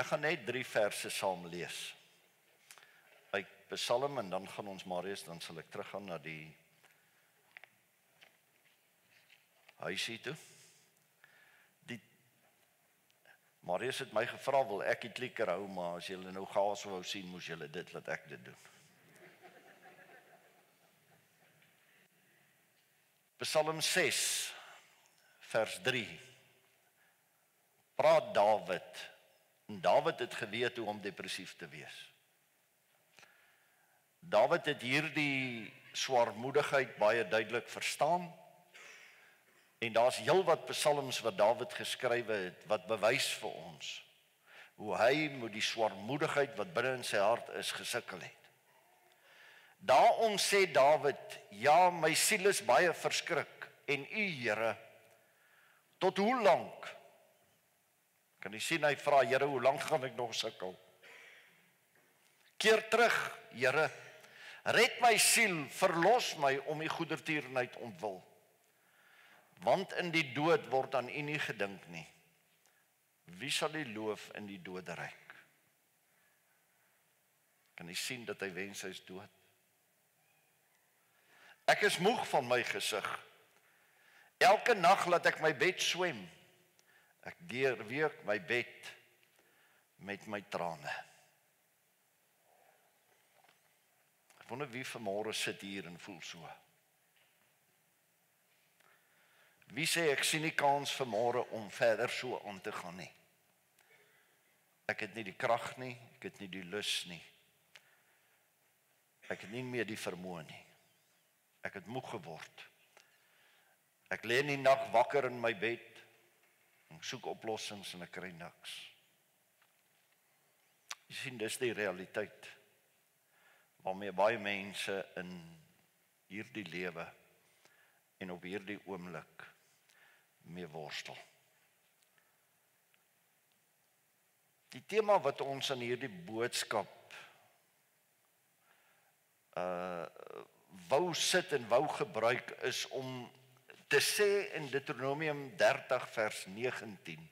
Ek gaan net 3 verse saam lees. Uit Psalm en dan gaan ons Marius, dan sal ek teruggaan na die huisie toe. Marius het my gevra, wil ek die klikker hou, maar as julle nou chaos wou sien, moes julle dit, laat ek dit doen. Psalm 6, vers 3. Praat Dawid, en Dawid het geweet hoe om depressief te wees. Dawid het hierdie swaarmoedigheid baie duidelik verstaan, en daar's heelwat psalms wat Dawid geskrywe het, wat bewys vir ons, hoe hy met die swaarmoedigheid wat binne in sy hart is, gesukkel het. Daarom sê Dawid, ja, my siel is baie verskrik, en u, Here, tot hoe lank? Kan jy sien, hy vra, Here, hoe lank gaan ek nog sukkel? Keer terug, Here, red my siel, verlos my om u goedertierenheid ontwil. Want in die dood word aan u nie gedink nie. Wie sal u loof in die doderyk? Kan jy sien dat hy wens hy is dood? Ek is moeg van my gesig. Elke nag laat ek my bed swem. Ek deurweek my bed met my trane. Ek wonder wie vanmôre sit hier en voel so. Wie sê ek sien nie kans vanmôre om verder so aan te gaan nie. Ek het nie die krag nie, ek het nie die lus nie. Ek het nie meer die vermoë nie. Ek het moeg geword. Ek lê in die nag wakker in my bed, ek soek oplossings en ek kry niks. Jy sien, dis die realiteit waarmee baie mense in hierdie lewe en op hierdie oomblik mee worstel. Die tema wat ons in hierdie boodskap wou sit en wou gebruik is om te sê in Deuteronomium 30 vers 19.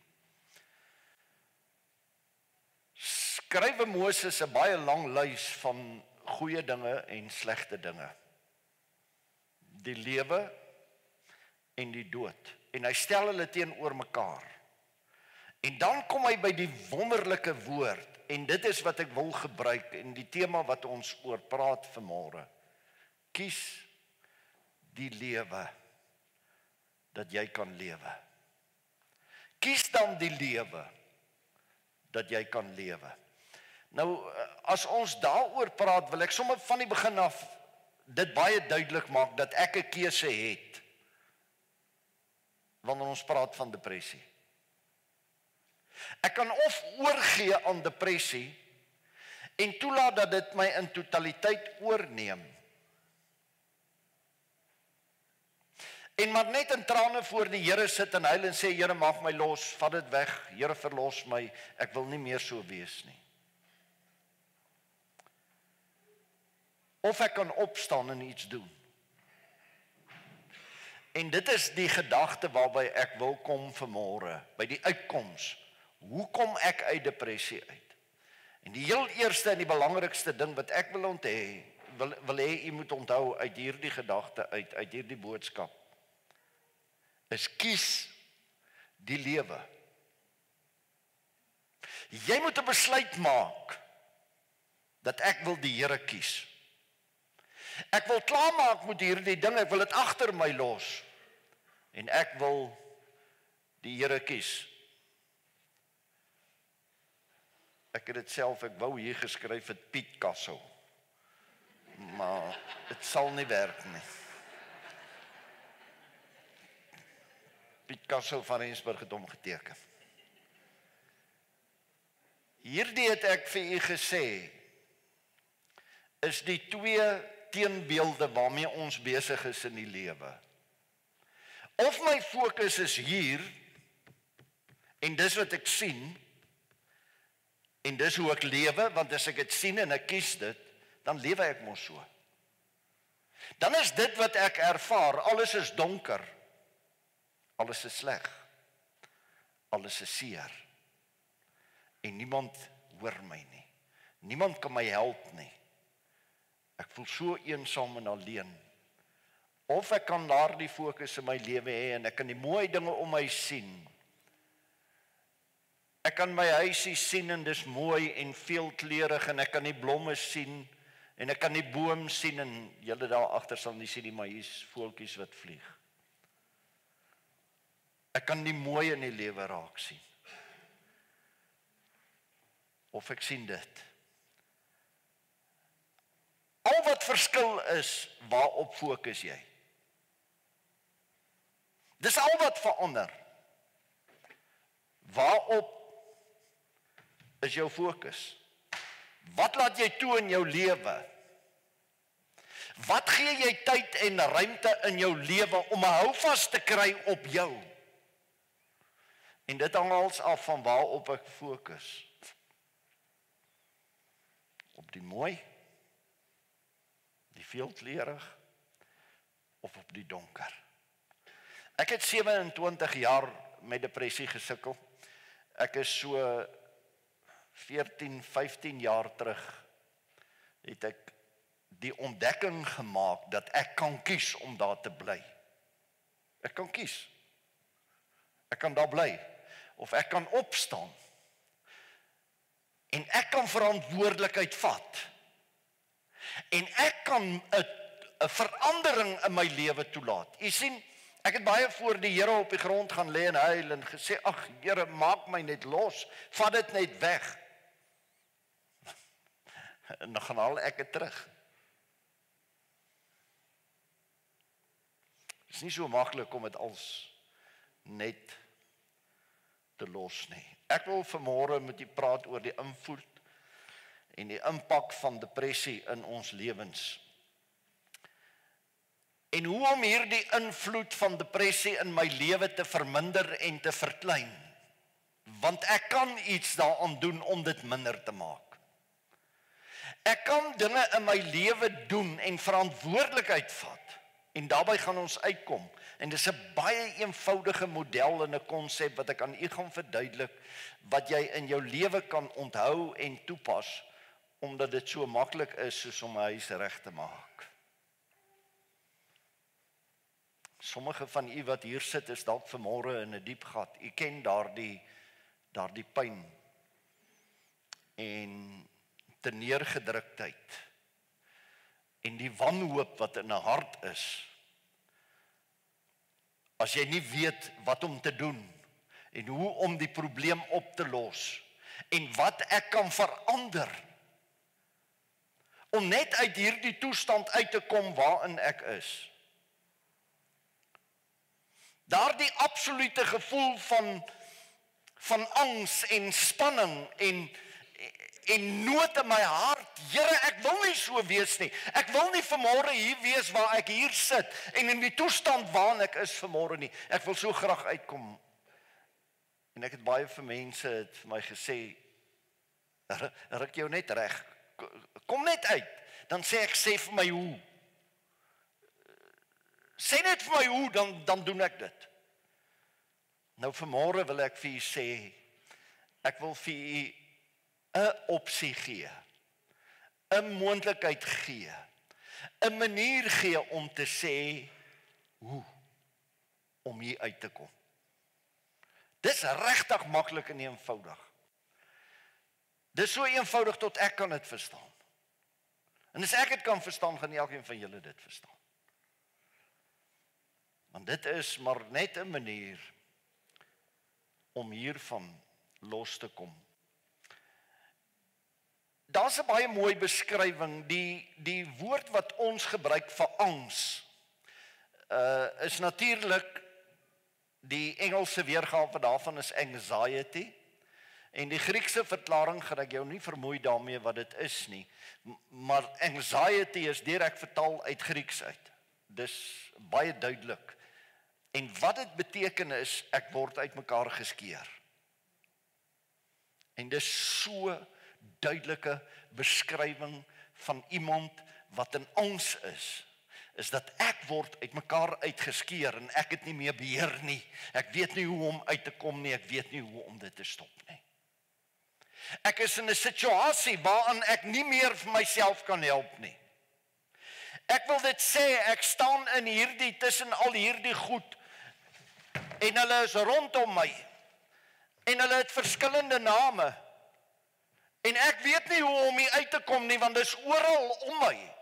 Skrywe Moses 'n baie lang lys van goeie dinge en slegte dinge. Die lewe en die dood. En hy stel hulle teenoor mekaar. En dan kom hy by die wonderlike woord, en dit is wat ek wil gebruik, en die tema wat ons oor praat vanmôre. Kies die lewe, dat jy kan lewe. Kies dan die lewe, dat jy kan lewe. Nou, as ons daaroor praat, wil ek sommer van die begin af dit baie duidelik maak, dat ek 'n keuse het, wanneer ons praat van depressie. Ek kan of oorgee aan depressie, en toelaat dat dit my in totaliteit oorneem, en maar net in trane voor die Here sit en huil en sê, Here, maak my los, vat dit weg, Here, verlos my, ek wil nie meer so wees nie. Of ek kan opstaan en iets doen. En dit is die gedagte waarby ek wil kom vanmôre, by die uitkoms. Hoe kom ek uit depressie uit? En die heel eerste en die belangrikste ding wat ek wil wil hê u moet onthou uit hierdie gedagte uit hierdie boodskap, is kies die lewe. Jy moet 'n besluit maak dat ek wil die Here kies. Ek wil klaarmaak met hierdie ding, ek wil dit agter my los. En ek wil die Here kies. Ek het dit self, ek wou hier geskryf het Piet Kassel. Maar dit sal nie werk nie. Piet Kassel van Rensburg het hom geteken. Hierdie het ek vir u gesê, is die 2 teenbeelde waarmee ons besig is in die lewe. Of my fokus is hier, en dis wat ek sien, en dis hoe ek lewe, want as ek dit sien en ek kies dit, dan lewe ek mos so. Dan is dit wat ek ervaar, alles is donker, alles is sleg, alles is seer. en niemand hoor my nie. Niemand kan my help nie. Ek voel so eensaam en alleen. Of ek kan daardie fokus in my lewe hê en ek kan die mooi dinge om my sien. Ek kan my huisie sien en dis mooi en veelkleurig en ek kan die blomme sien en ek kan die boom sien en julle daar agter sal nie sien die maïs voeltjies wat vlieg. Ek kan die mooi in die lewe raak sien. Of ek sien dit. Al wat verskil is, waarop fokus jy? Dis al wat verander. Waarop is jou fokus? Wat laat jy toe in jou lewe? Wat gee jy tyd en ruimte in jou lewe om 'n houvas te kry op jou? En dit hang als af van waarop ek fokus. Op die mooi, die veelkleurig, of op die donker. Ek het 27 jaar met depressie gesukkel. Ek is so 14, 15 jaar terug, het ek die ontdekking gemaak dat ek kan kies om daar te bly. Ek kan kies. Ek kan daar bly. Of ek kan opstaan. En ek kan verantwoordelikheid vat. En ek kan 'n verandering in my lewe toelaat. Jy sien, ek het baie voor die Here op die grond gaan lê en huil en gesê, ag Here, maak my net los, vat dit net weg. En dan gaan al ek dit terug. Het is nie so maklik om dit als net te los nie. Ek wil vanmôre met u praat oor die invloed en die impak van depressie in ons lewens. En hoe om hierdie invloed van depressie in my lewe te verminder en te verklein. Want ek kan iets daaraan doen om dit minder te maak. Ek kan dinge in my lewe doen en verantwoordelikheid vat. En daarbij gaan ons uitkom. En dis 'n baie eenvoudige model en 'n konsep wat ek aan u gaan verduidelik, wat jy in jou lewe kan onthou en toepas, omdat dit so maklik is soos om 'n huis reg te maak. Sommige van u wat hier sit is dalk vanmôre in 'n diep gat. U ken daardie pyn en terneergedruktheid en die wanhoop wat in 'n hart is. As jy nie weet wat om te doen en hoe om die probleem op te los en wat ek kan verander om net uit hierdie toestand uit te kom waarin ek is. Daardie absolute gevoel van angs en spanning en nood in my hart. Here, ek wil nie so wees nie. Ek wil nie vanmôre hier wees waar ek hier sit en in die toestand waarin ek is vanmôre nie. Ek wil so graag uitkom. En ek het baie vir mense het vir my gesê, ruk jou net reg. Kom net uit. Dan sê ek, sê vir my hoe. Sê net vir my hoe, dan doen ek dit. Nou vanmôre wil ek vir u sê, ek wil vir u 'n opsie gee, 'n moontlikheid gee, 'n manier gee om te sê hoe om hier uit te kom. Dis regtig maklik en eenvoudig. Dis so eenvoudig tot ek kan dit verstaan. En as ek dit kan verstaan, gaan elkeen van julle dit verstaan. Want dit is maar net 'n manier om hiervan los te kom. Daar's 'n baie mooi beskrywing, die woord wat ons gebruik vir angs, is natuurlik die Engelse weergawe daarvan is anxiety. En die Griekse verklaring gaan ek jou nie vermoei daarmee wat dit is nie, maar anxiety is direk vertaal uit Grieks uit. Dis baie duidelik. En wat dit beteken is, ek word uitmekaar geskeur. En dis so duidelike beskrywing van iemand wat in angs is dat ek word uitmekaar uitgeskeur en ek het nie meer beheer nie. Ek weet nie hoe om uit te kom nie, ek weet nie hoe om dit te stop nie. Ek is in 'n situasie waarin ek nie meer vir myself kan help nie. Ek wil dit sê, ek staan in hierdie, tussen al hierdie goed, en hulle is rondom my, en hulle het verskillende name, en ek weet nie hoe om hier uit te kom nie, want dit is oral om my.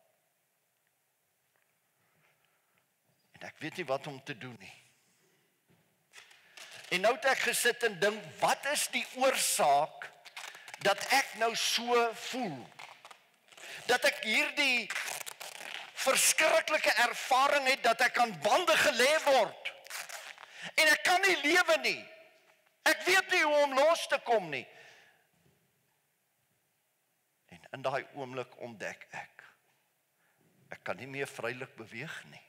En ek weet nie wat om te doen nie. En nou het ek gesit en dink, wat is die oorsaak dat ek nou so voel? Dat ek hierdie verskriklike ervaring het, dat ek aan bande gelê word. En ek kan nie lewe nie. Ek weet nie hoe om los te kom nie. En in daai oomblik ontdek ek kan nie meer vrylik beweeg nie.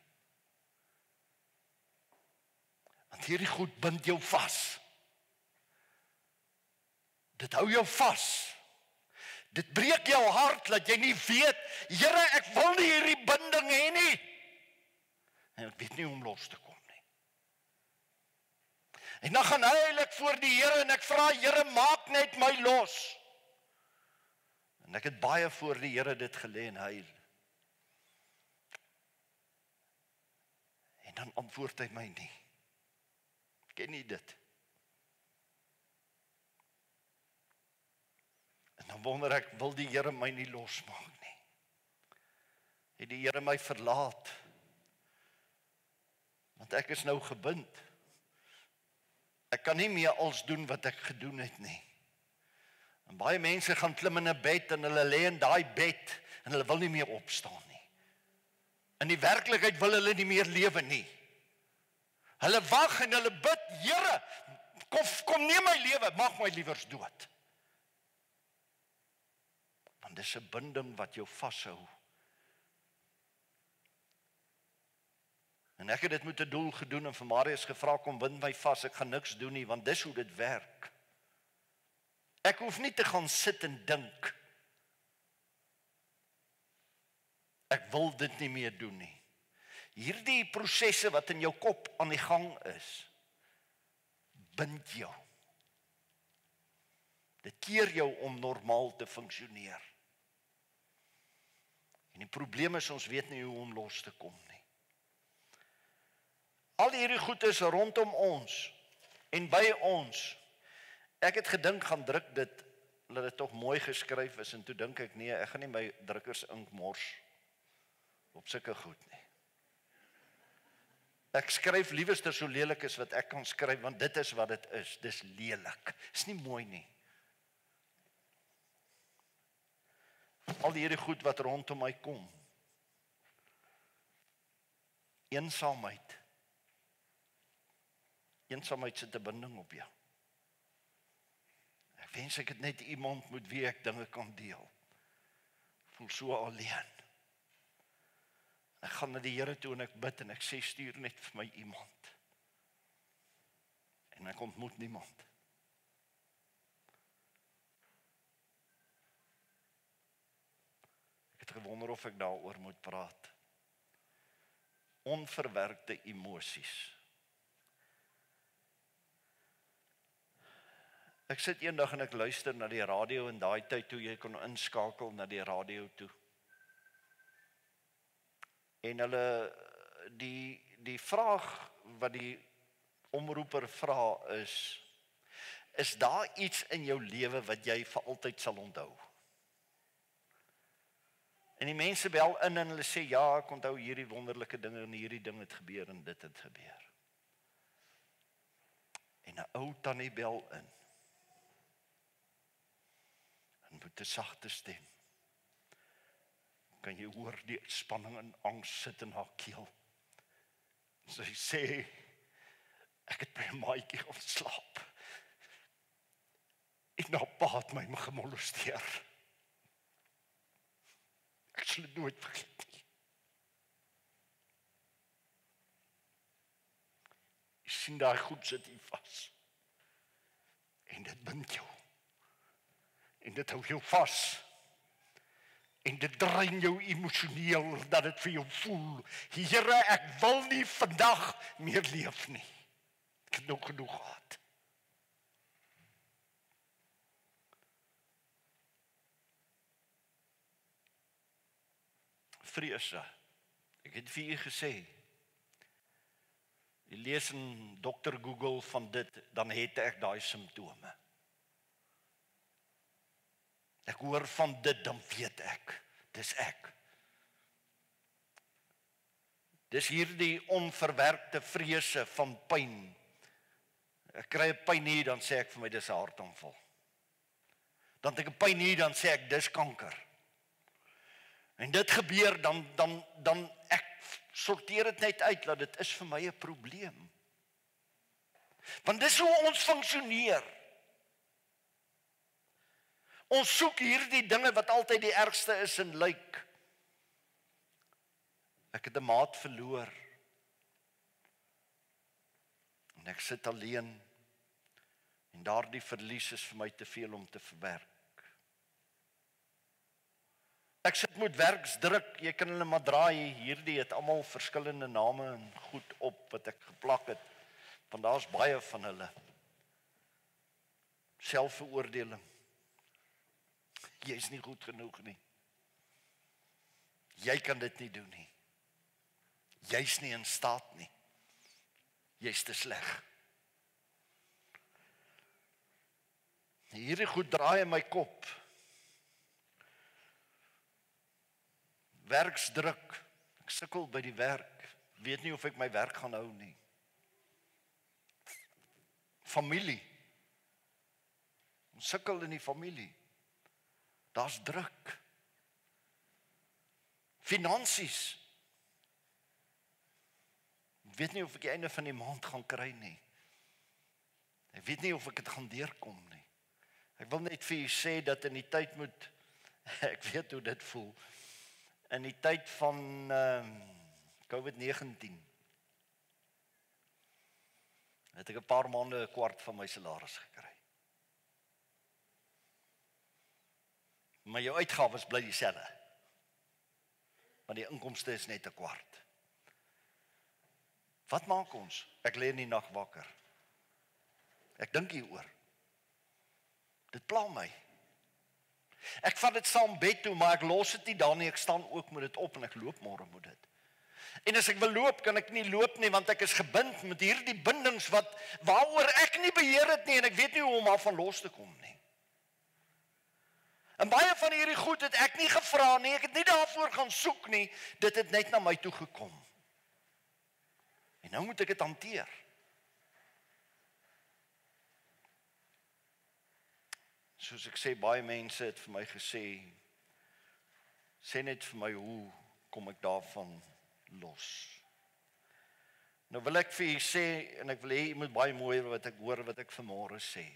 Want hierdie goed bind jou vas. Dit hou jou vas. Dit breek jou hart, dat jy nie weet, Here, ek wil nie hierdie binding hê nie. En ek weet nie hoe om los te kom nie. En dan gaan huil ek voor die Here en ek vra, Here, maak net my los. En ek het baie voor die Here dit gelê en huil. En dan antwoord hy my nie. Ken nie dit. En dan wonder ek, wil die Here my nie losmaak nie? Het die Here my verlaat? Want ek is nou gebind. Ek kan nie meer als doen wat ek gedoen het nie. En baie mense gaan klim in 'n bed en hulle lê in daai bed en hulle wil nie meer opstaan nie. In die werklikheid wil hulle nie meer lewe nie. Hulle wag en hulle bid, Here, kom neem my lewe, maak my liewers dood. Want dis 'n binding wat jou vashou. En ek het dit met 'n doel gedoen en vir Marius gevra, kom bind my vas, ek gaan niks doen nie, want dis hoe dit werk. Ek hoef nie te gaan sit en dink. Ek wil dit nie meer doen nie. Hierdie prosesse wat in jou kop aan die gang is, bind jou. Dit keer jou om normaal te funksioneer. En die probleem is, ons weet nie hoe om los te kom nie. Al hierdie goed is rondom ons en by ons. Ek het gedink, gaan druk dit, dat dit toch mooi geskryf is, en toe dink ek, nee, ek gaan nie my drukkers ink mors op sulke goed nie. Ek skryf liewerster so lelik as wat ek kan skryf, want dit is wat dit is, dis lelik, is nie mooi nie. Al hierdie goed wat rondom my kom, eensaamheid sit 'n binding op jou. Ek wens ek het net iemand met wie ek dinge kan deel. Ek voel so alleen. Ek gaan na die Here toe en ek bid en ek sê, stuur net vir my iemand. En ek ontmoet niemand. Ek het gewonder of ek daaroor moet praat. Onverwerkte emosies. Ek sit eendag en ek luister na die radio in daai tyd toe jy kon inskakel na die radio toe. En hulle, die vraag wat die omroeper vra is daar iets in jou lewe wat jy vir altyd sal onthou? En die mense bel in en hulle sê, ja, ek onthou hierdie wonderlike dinge en hierdie ding het gebeur en dit het gebeur. En 'n ou tannie bel in. En met 'n sagte stem kan jy hoor die spanning en angs sit in haar keel. Sy sê, ek het by 'n maatjie gaan slaap. En haar pa het my gemolesteer. Ek sal dit nooit vergeet nie. Jy sien daai goed sit hier vas. En dit bind jou. En dit hou jou vas. En dit drein jou emosioneel, dat dit vir jou voel, Here, ek wil nie vandag meer leef nie. Ek het nog genoeg gehad. vrese. Ek het vir u gesê, jy lees in Dr. Google van dit, dan het ek daai simptome. Ek hoor van dit, dan weet ek, dis ek. Dis hierdie onverwerkte vrese van pyn. Ek kry 'n pyn hier, dan sê ek vir my, dis 'n hartaanval. Dan het ek 'n pyn hier, dan sê ek, dis kanker. En dit gebeur, dan ek sorteer dit net uit, dat dit is vir my 'n probleem. Want dis hoe ons funksioneer. Ons soek hierdie dinge wat altyd die ergste is en lyk. Ek het 'n maat verloor. En ek sit alleen. En daardie verlies is vir my te veel om te verwerk. Ek sit met werksdruk, jy kan hulle maar draai, hierdie het almal verskillende name en goed op wat ek geplak het, want daar's baie van hulle. Selfveroordeling. Jy is nie goed genoeg nie. Jy kan dit nie doen nie. Jy's nie in staat nie. Jy's te sleg. Hierdie goed draai in my kop. Werksdruk. Ek sukkel by die werk. Weet nie of ek my werk gaan hou nie. Familie. Ons sukkel in die familie. Daar's druk. Finansies. Ek weet nie of ek die einde van die maand gaan kry nie. Ek weet nie of ek dit gaan deurkom nie. Ek wil net vir u sê dat in die tyd moet, ek weet hoe dit voel, in die tyd van COVID-19 het ek 'n paar maande 'n kwart van my salaris gekry. Maar jou uitgawes bly dieselfde. Want die inkomste is net 'n kwart. Wat maak ons? Ek lê in die nag wakker. Ek dink hieroor. Dit pla my. Ek vat dit saam bed toe, maar ek los dit nie daar nie. Ek staan ook met dit op en ek loop môre met dit. En as ek wil loop, kan ek nie loop nie, want ek is gebind met hierdie bindings waaroor ek nie beheer het nie, en ek weet nie hoe om af van los te kom nie. En baie van hierdie goed het ek nie gevra nie, ek het nie daarvoor gaan soek nie, dit het net na my toe gekom. En nou moet ek dit hanteer. Soos ek sê, baie mense het vir my gesê, sê net vir my, hoe kom ek daarvan los? Nou wil ek vir u sê, en ek wil hê u moet baie mooi hoor wat ek vanmôre sê.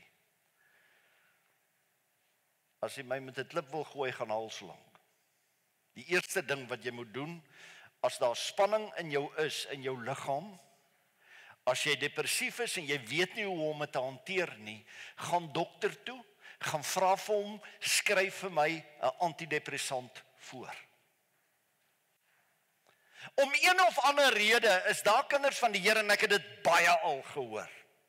As jy my met 'n klip wil gooi, gaan halslank. Die eerste ding wat jy moet doen, as daar spanning in jou is, in jou liggaam, as jy depressief is en jy weet nie hoe om dit te hanteer nie, gaan dokter toe, gaan vra vir hom, skryf vir my 'n antidepressant voor. Om een of ander rede is daar kinders van die Here, en ek het dit baie al gehoor,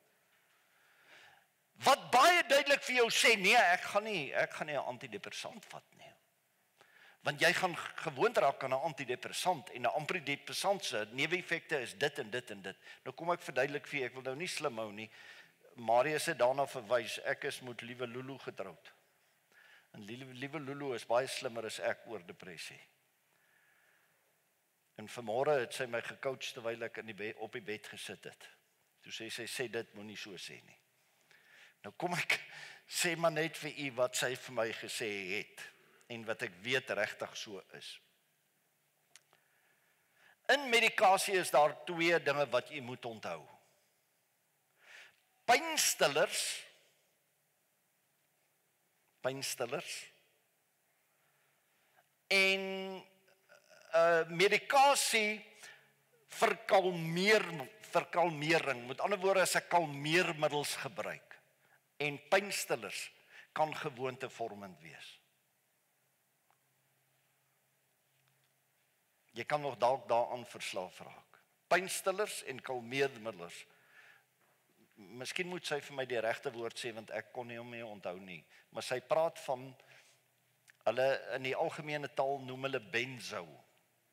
wat baie duidelik vir jou sê, nee, ek gaan nie 'n antidepressant vat nie. Want jy gaan gewoond raak aan 'n antidepressant, en 'n antidepressant se neeweffekte is dit en dit en dit. Nou kom ek verduidelik vir jy, ek wil nou nie slim hou nie. Marius het daarna verwys, ek is met Liewe Lulu getroud. En Liewe Lulu is baie slimmer as ek oor depressie. En vanmôre het sy my gecoach terwyl ek op die bed gesit het. Toe sê dit moenie so sê nie. Nou kom ek sê maar net vir u wat sy vir my gesê het en wat ek weet regtig so is. In medikasie is daar 2 dinge wat u moet onthou. Pynstillers en medikasie vir kalmering, met ander woorde as ek kalmeermiddels gebruik, en pynstillers kan gewoontevormend wees. Jy kan nog dalk daaraan verslaaf raak. Pynstillers en kalmeermiddels. Miskien moet sy vir my die regte woord sê, want ek kon nie hom meer onthou nie. Maar sy praat van, hulle in die algemene taal noem hulle benzo.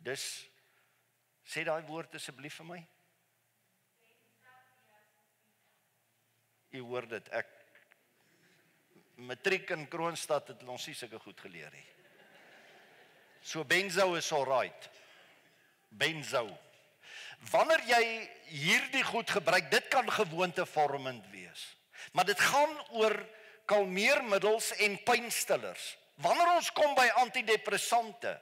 Dis, sê daai woord asseblief vir my. Jy hoor dit, ek matriek in Kroonstad het ons nie sulke goed geleer nie. So benzo is alright. Benzo. Wanneer jy hierdie goed gebruik, dit kan gewoontevormend wees. Maar dit gaan oor kalmeermiddels en pynstillers. Wanneer ons kom by antidepressante,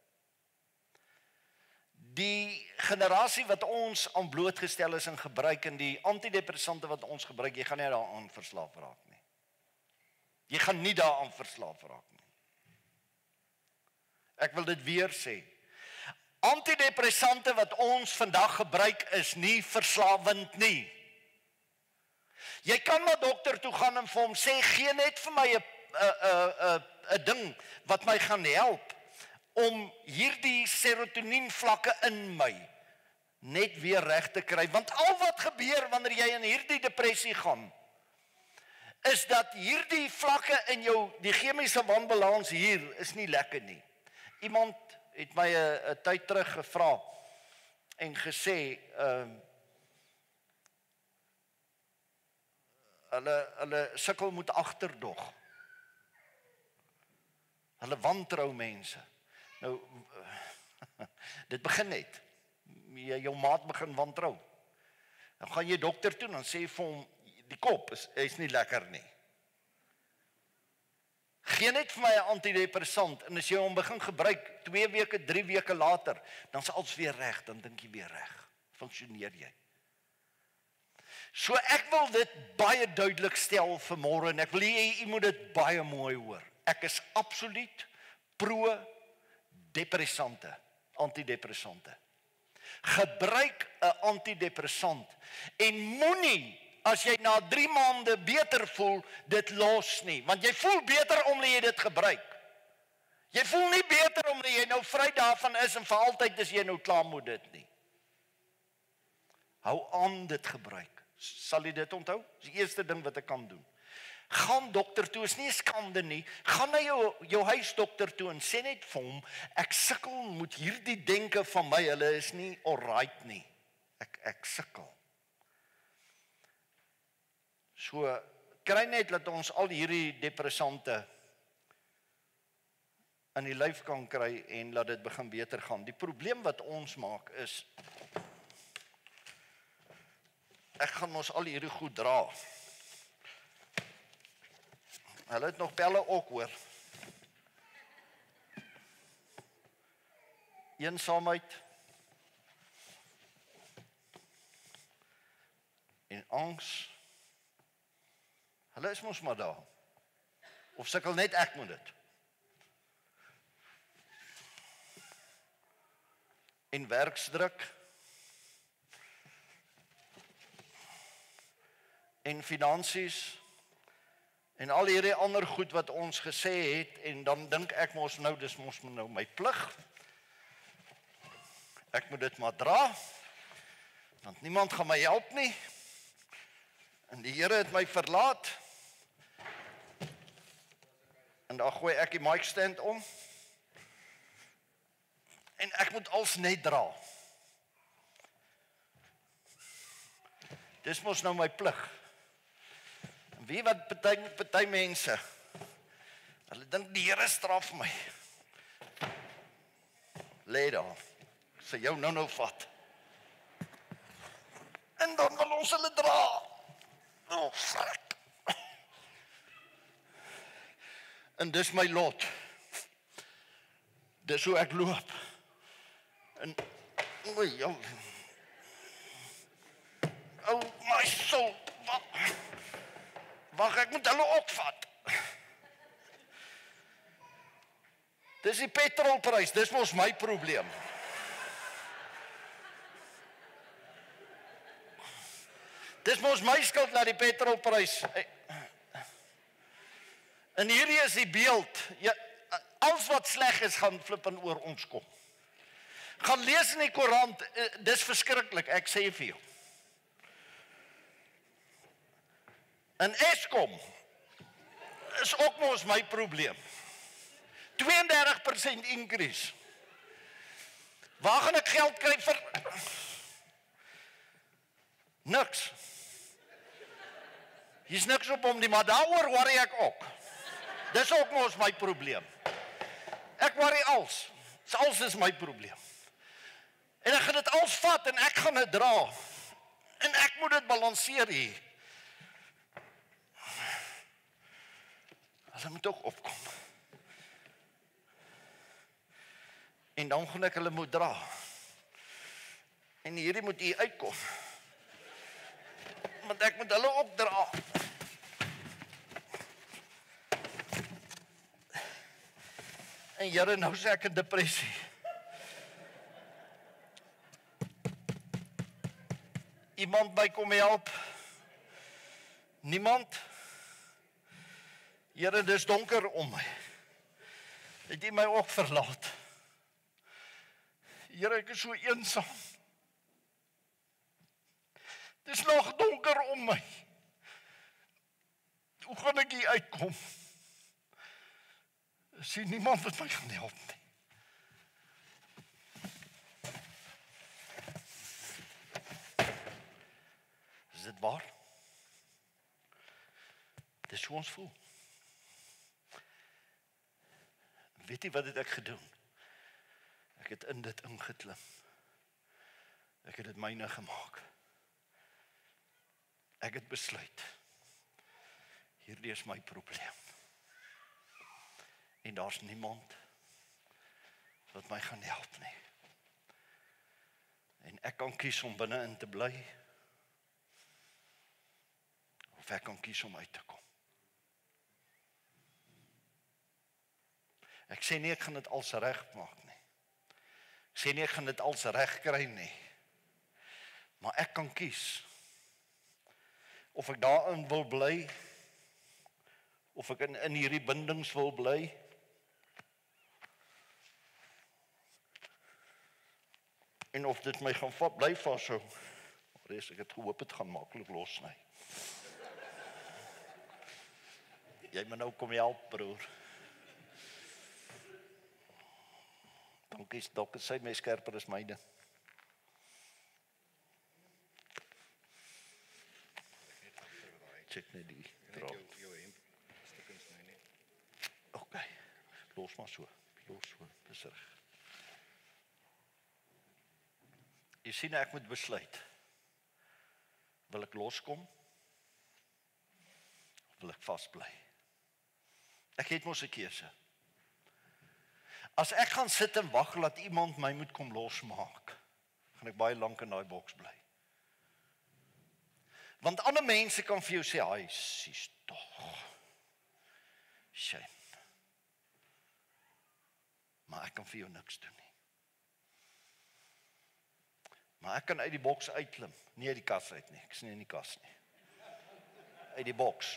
die generasie wat ons aan blootgestel is en gebruik, en die antidepressante wat ons gebruik, jy gaan nie daaraan verslaaf raak nie. Jy gaan nie daaraan verslaaf raak nie. Ek wil dit weer sê. Antidepressante wat ons vandag gebruik is nie verslawend nie. Jy kan na dokter toe gaan en vir hom sê, gee net vir my 'n ding wat my gaan help om hierdie serotonien vlakke in my net weer reg te kry. Want al wat gebeur wanneer jy in hierdie depressie gaan, is dat hierdie vlakke in jou, die chemiese wanbalans hier, is nie lekker nie. Iemand het my 'n tyd terug gevra en gesê, hulle sukkel met agterdog. Hulle wantrou mense. Nou, dit begin net. Jou maat begin wantrou. Dan gaan jy dokter toe, dan sê vir hom, die kop is nie lekker nie. Gee net vir my 'n antidepressant, en as jy hom begin gebruik, 2 weke, 3 weke later, dan is alles weer reg, dan dink jy weer reg. Funksioneer jy. So ek wil dit baie duidelik stel vanmôre, en ek wil hê jy moet dit baie mooi hoor. Ek is absoluut pro-depressante, antidepressante. Gebruik 'n antidepressant en moenie, as jy na 3 maande beter voel, dit los nie. Want jy voel beter omdat jy dit gebruik. Jy voel nie beter omdat jy nou vry daarvan is en vir altyd is jy nou klaar met dit nie. Hou aan dit gebruik. Sal jy dit onthou? Dis die eerste ding wat ek kan doen. Gaan dokter toe, is nie 'n skande nie. Gaan na jou huisdokter toe en sê net vir hom, ek sukkel met hierdie denke van my, hulle is nie alright nie. Ek sukkel. So, kry net dat ons al hierdie depressante in die lyf kan kry en laat dit begin beter gaan. Die probleem wat ons maak is, ek gaan ons al hierdie goed dra. Hulle het nog pelle ook hoor. Eensaamheid en angs. Hulle is mos maar daar. Of sukkel net ek moet dit. En werksdruk. En finansies. En al hierdie ander goed wat ons gesê het, en dan dink ek mos nou, dis mos nou my plig. Ek moet dit maar dra, want niemand gaan my help nie. En die Here het my verlaat. En dan gooi ek die mic stand om. En ek moet alles net dra. Dis mos nou my plig. Wie wat party mense, hulle dink die Here straf my. Lê daar, sê jou nou vat. En dan wil ons hulle dra. Oh, fuck. En dis my lot. Dis hoe ek loop. En, oh my soul, Wag, ek moet hulle opvat. Dis die petrolprys, dis mos my probleem. Dis mos my skuld dat die petrolprys. En hierdie is die beeld. Ja, alles wat sleg is, gaan flippend oor ons kom. Gaan lees in die koerant, dis verskriklik, ek sê vir jou. En Eskom is ook mos my probleem. 32% increase. Waar gaan ek geld kry vir? Niks. Hier's niks op hom nie, maar daaroor worry ek ook. Dis ook mos my probleem. Ek worry als. Als is my probleem. En ek gaan dit als vat en ek gaan dit dra. En ek moet dit balanseer hier. Hulle moet ook opkom. En dan gaan ek hulle moet dra. En hierdie moet hier uitkom. Want ek moet hulle ook dra. En Here, nou sê ek in depressie. Iemand by kom help. Niemand. Here, dis donker om my. Het U my ook verlaat? Here, ek is so eensaam. Dis nog donker om my. Hoe gaan ek hier uitkom? Sien niemand wat my gaan help nie. Is dit waar? Dis hoe ons voel. Weet jy wat het ek gedoen? Ek het in dit ingeklim. Ek het dit myne gemaak. Ek het besluit. Hierdie is my probleem. En daar's niemand wat my gaan help nie. En ek kan kies om binne-in te bly. Of ek kan kies om uit te kom. Ek sê nie ek gaan dit als reg maak nie. Ek sê nie ek gaan dit als reg kry nie. Maar ek kan kies. Of ek daarin wil bly, of ek in hierdie bindings wil bly. En of dit my gaan vat, bly vashou. Maar ek het gehoop het gaan maklik losny. Jy moet nou kom help, broer. Dankie, dalk is sy my skerper as myne. Check net die draad. Ok, los maar so. Los so, dis reg. Jy sien ek moet besluit. Wil ek loskom? Of wil ek vasbly? Ek het mos 'n keuse. As ek gaan sit en wag laat iemand my moet kom losmaak, gaan ek baie lank in daai boks bly. Want ander mense kan vir jou sê, "Ai, sis tog. Shame." Maar ek kan vir jou niks doen nie. Maar ek kan uit die boks uitklim, nie uit die kas uit nie. Ek is nie in die kas nie. Uit die boks.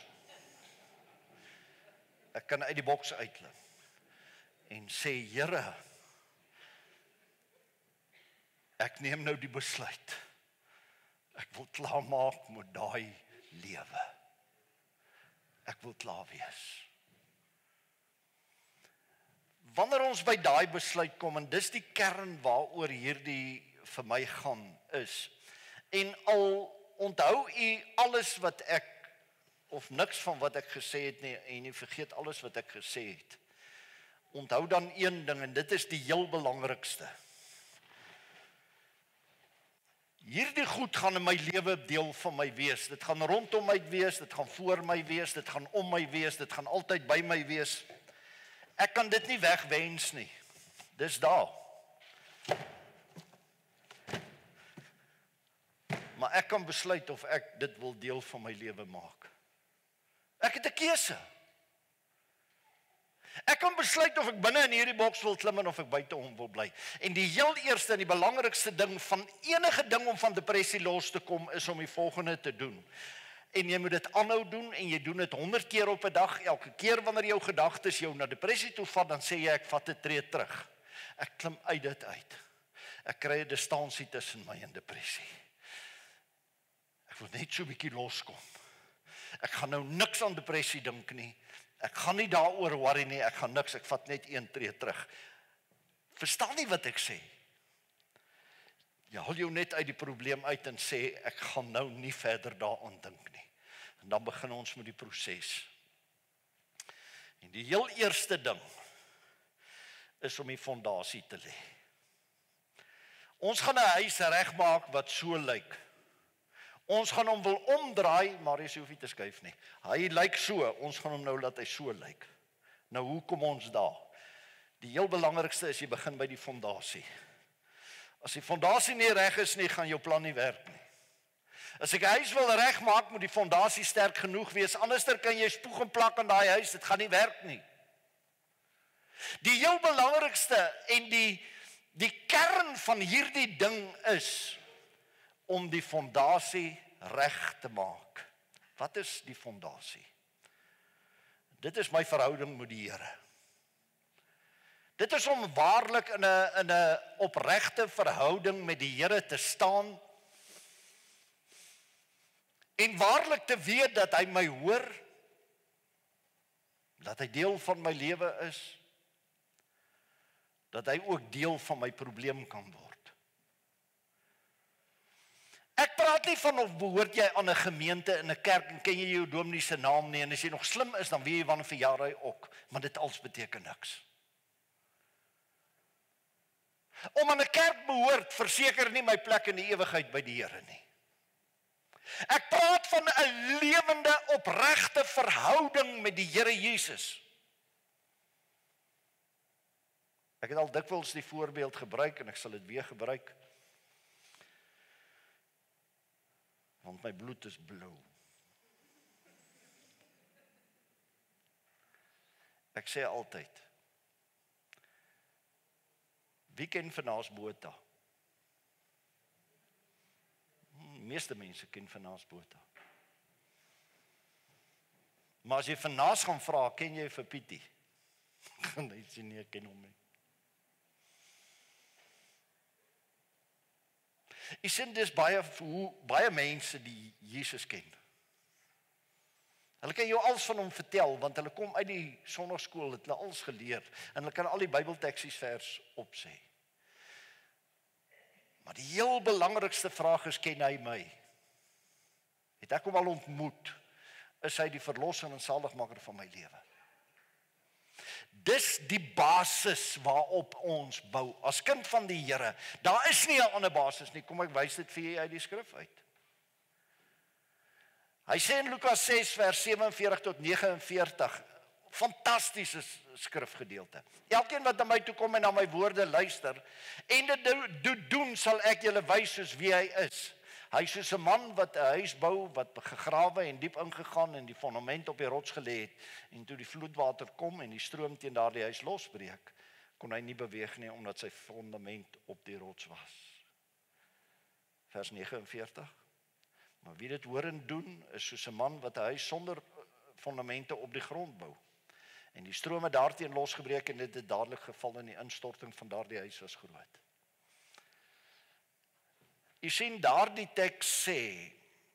Ek kan uit die boks uitklim en sê, Here, ek neem nou die besluit. Ek wil klaar maak met daai lewe. Ek wil klaar wees. Wanneer ons by daai besluit kom, en dis die kern waaroor hierdie vir my gaan is, en al onthou u alles wat ek, of niks van wat ek gesê het nie, en u vergeet alles wat ek gesê het, onthou dan een ding, en dit is die heel belangrikste. Hierdie goed gaan in my lewe deel van my wees. Dit gaan rondom my wees, dit gaan voor my wees, dit gaan om my wees, dit gaan altyd by my wees. Ek kan dit nie wegwens nie. Dis daar. Maar ek kan besluit of ek dit wil deel van my lewe maak. Ek het 'n keuse. Ek kan besluit of ek binne in hierdie boks wil klim en of ek buite hom wil bly. En die heel eerste en die belangrikste ding van enige ding om van depressie los te kom is om die volgende te doen. En jy moet dit aanhou doen en jy doen dit 100 keer op 'n dag. Elke keer wanneer jou gedagtes jou na depressie toe vat, dan sê jy ek vat 'n tree terug. Ek klim uit dit uit. Ek kry 'n distansie tussen my en depressie. Ek wil net so 'n bietjie loskom. Ek gaan nou niks aan depressie dink nie. Ek gaan nie daaroor worry nie, ek gaan niks, ek vat net een tree terug. Verstaan nie wat ek sê? Jy haal jou net uit die probleem uit en sê, ek gaan nou nie verder daaraan dink nie. En dan begin ons met die proses. En die heel eerste ding is om die fondasie te lê. Ons gaan 'n huis regmaak wat so lyk. Ons gaan hom wil omdraai, maar jy hoef nie te skuif nie. Hy lyk so, ons gaan hom nou laat hy so lyk. Nou hoe kom ons daar? Die heel belangrikste is jy begin by die fondasie. As die fondasie nie reg is nie, gaan jou plan nie werk nie. As ek 'n huis wil regmaak, moet die fondasie sterk genoeg wees, anderster kan jy spoeg en plak aan daai huis, dit gaan nie werk nie. Die heel belangrikste en die kern van hierdie ding is om die fondasie reg te maak. Wat is die fondasie? Dit is my verhouding met die Here. Dit is om waarlik in 'n opregte verhouding met die Here te staan en waarlik te weet dat hy my hoor, dat hy deel van my lewe is, dat hy ook deel van my probleem kan word. Ek praat nie van of behoort jy aan 'n gemeente in 'n kerk en ken jy jou dominee se naam nie, en as jy nog slim is, dan weet jy wanneer verjaar hy ook, maar dit als beteken niks. Om aan 'n kerk behoort verseker nie my plek in die ewigheid by die Here nie. Ek praat van 'n lewende, opregte verhouding met die Here Jesus. Ek het al dikwels die voorbeeld gebruik en ek sal dit weer gebruik. Want my bloed is blou. Ek sê altyd, wie ken Van Naasbotha? Meeste mense ken Van Naasbotha. Maar as jy Van Naas gaan vra, ken jy vir Pietie? Gaan hy sê nee, ek ken hom nie. Jy sien dis baie mense die Jesus ken. Hulle kan jou alles van hom vertel, want hulle kom uit die sonnaarskool, het hulle alles geleer, en hulle kan al die Bybelteksies vers opsê. Maar die heel belangrikste vraag is, ken hy my? Het ek hom al ontmoet? Is hy die verlosser en saligmaker van my lewe? Dis die basis waarop ons bou, as kind van die Here. Daar is nie 'n ander basis nie, kom ek wys dit vir jy uit die skrif uit. Hy sê in Lukas 6 vers 47 tot 49, fantastiese skrifgedeelte. Elkeen wat na my toe kom en na my woorde luister en dit doen, sal ek julle wys soos wie hy is. Hy is soos 'n man wat 'n huis bou, wat gegrawe en diep ingegaan en die fondament op die rots gelê het. En toe die vloedwater kom en die stroom teen daardie huis losbreek, kon hy nie beweeg nie omdat sy fondament op die rots was. Vers 49. Maar wie dit hoor en doen, is soos 'n man wat 'n huis sonder fondamente op die grond bou. En die strome daarteen losgebreek en dit het dadelik geval en die instorting van daardie huis was groot. Jy sien, daardie teks sê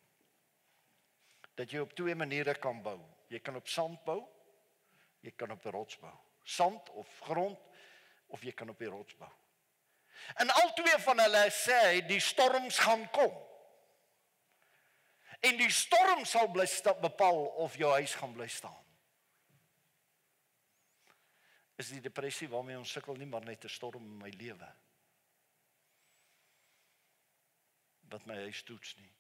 dat jy op twee maniere kan bou. Jy kan op sand bou, jy kan op 'n rots bou. Sand of grond, of jy kan op die rots bou. En al twee van hulle sê die storms gaan kom. En die storm sal bepaal of jou huis gaan bly staan. Is die depressie waarmee ons sukkel nie maar net 'n storm in my lewe wat my huis toets nie.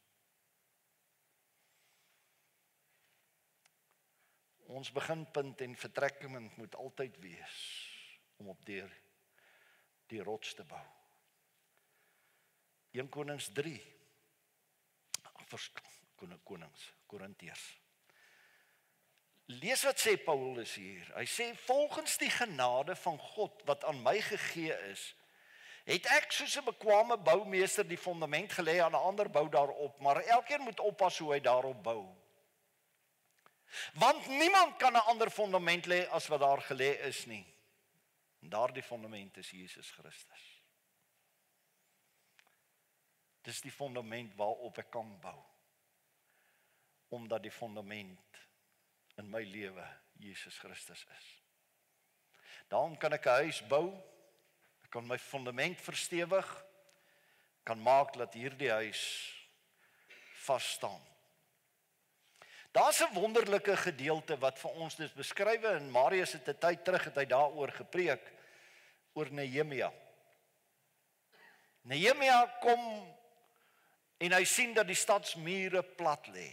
Ons beginpunt en vertrekpunt moet altyd wees om op die rots te bou. 1 Konings 3. Korintiërs. Lees wat sê Paulus hier. Hy sê, volgens die genade van God wat aan my gegee is, het ek soos 'n bekwame boumeester die fondament gelê aan 'n ander bou daarop, maar elkeen moet oppas hoe hy daarop bou. Want niemand kan 'n ander fondament lê as wat daar gelê is nie. En daardie fondament is Jesus Christus. Dis die fondament waarop ek kan bou. Omdat die fondament in my lewe Jesus Christus is. Daarom kan ek 'n huis bou, ek kan my fondament verstewig, kan maak dat hierdie huis vas staan. Daar's 'n wonderlike gedeelte wat vir ons dus beskryf en Marius het 'n tyd terug het hy daaroor gepreek oor Nehemia. Nehemia kom en hy sien dat die stadsmure plat lê.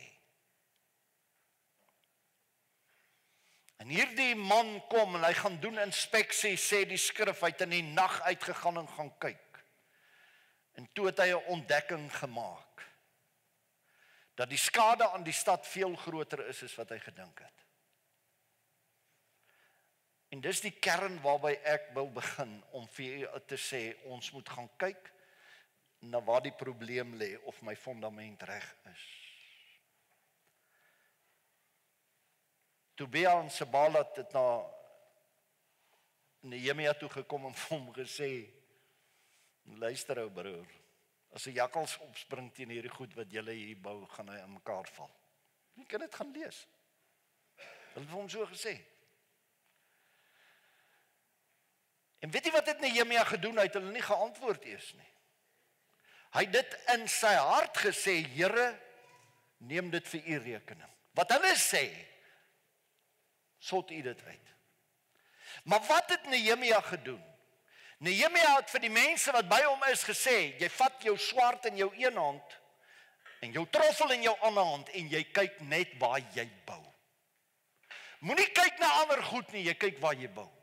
En hierdie man kom en hy gaan doen inspeksie, sê die skrif, hy het in die nag uitgegaan en gaan kyk. En toe het hy 'n ontdekking gemaak dat die skade aan die stad veel groter is as wat hy gedink het. En dis die kern waarby ek wil begin om vir u te sê, ons moet gaan kyk na waar die probleem lê of my fondament reg is. Tobia en Sanballat het na Nehemia toe gekom en vir hom gesê, luister ou broer, as 'n jakkals opspring teen hierdie goed wat julle hier bou, gaan hy in mekaar val. Jy kan dit gaan lees. Hulle het vir hom so gesê. En weet jy wat het Nehemia gedoen? Hy het hulle nie geantwoord eers nie. Hy het dit in sy hart gesê, Here, neem dit vir u rekening. Wat hulle sê, sort u dit uit. Maar wat het Nehemia gedoen? Nehemia het vir die mense wat by hom is gesê, jy vat jou swaard in jou een hand en jou troffel in jou ander hand en jy kyk net waar jy bou. Moenie kyk na ander goed nie, jy kyk waar jy bou.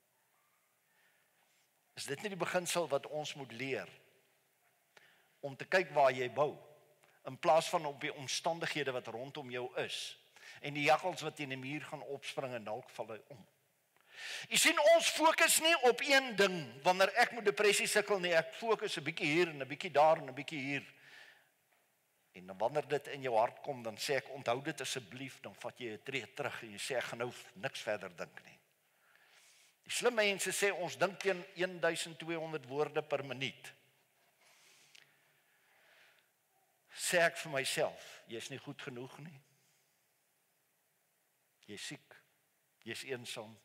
Is dit nie die beginsel wat ons moet leer? Om te kyk waar jy bou, in plaas van op die omstandighede wat rondom jou is, en die jakkals wat in die muur gaan opspring en dalk val hy om. Jy sien, ons fokus nie op een ding, wanneer ek met depressie sukkel nie, ek fokus 'n bietjie hier en 'n bietjie daar en 'n bietjie hier. En dan wanneer dit in jou hart kom, dan sê ek, onthou dit asseblief, dan vat jy 'n tree terug en jy sê, ek gaan nou niks verder dink nie. Die slim mense sê, ons dink teen 1200 woorde per minuut. Sê ek vir myself, jy's nie goed genoeg nie. Jy's siek, jy's eensaam.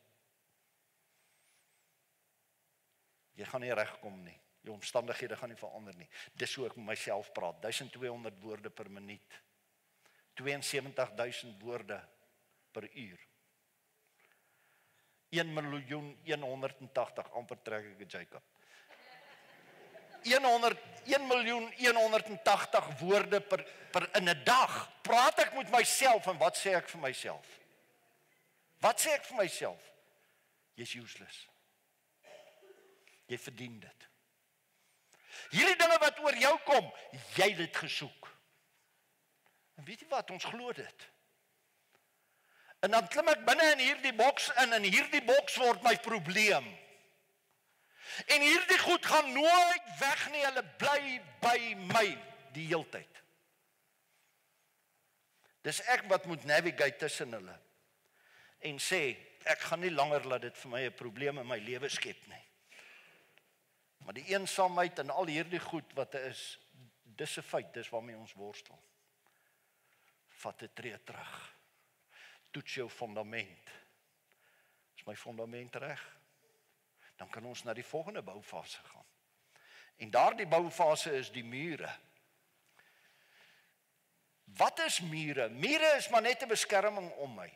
Jy gaan nie regkom nie. Jou omstandighede gaan nie verander nie. Dis hoe ek met myself praat. 1200 woorde per minuut. 72.000 woorde per uur. 1.180.000, amper trek ek 'n Jacob. 1.180.000 woorde per in 'n dag. Praat ek met myself en wat sê ek vir myself? Wat sê ek vir myself? Jy's useless. Jy verdien dit. Hierdie dinge wat oor jou kom, jy het dit gesoek. En weet jy wat, ons glo dit. En dan klim ek binne in hierdie boks in, en hierdie boks word my probleem. En hierdie goed gaan nooit weg nie, hulle bly by my die heeltyd. Dis ek wat moet navigate tussen hulle. En sê, ek gaan nie langer laat dit vir my 'n probleem in my lewe skep nie. Maar die eensaamheid en al hierdie goed wat is, dis 'n feit, dis waarmee ons worstel. Vat 'n tree terug. Toets jou fondament. Is my fondament reg? Dan kan ons na die volgende boufase gaan. En daardie boufase is die mure. Wat is mure? Mure is maar net 'n beskerming om my.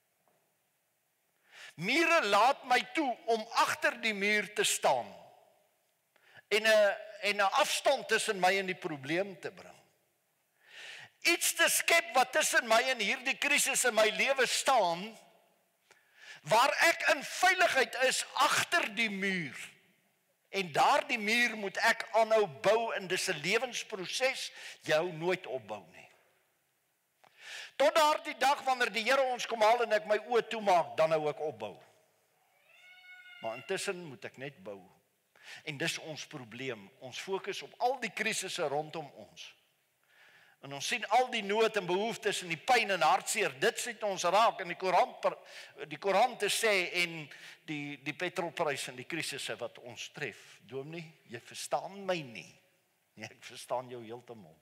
Mure laat my toe om agter die muur te staan en 'n afstand tussen my en die probleem te bring. Iets te skep wat tussen my en hierdie krisis in my lewe staan, waar ek in veiligheid is agter die muur. En daardie muur moet ek aanhou bou, en dis 'n lewensproses, jy hou nooit opbou nie. Tot daardie dag wanneer die Here ons kom haal en ek my oë toemaak, dan hou ek opbou. Maar intussen moet ek net bou. En dis ons probleem. Ons fokus op al die krisisse rondom ons. En ons sien al die nood en behoeftes en die pyn en hartseer. Dit sit ons raak in die Koran te sê, en die petrolprys en die krisisse wat ons tref. Dominee, jy verstaan my nie. Nee, ek verstaan jou heeltemal.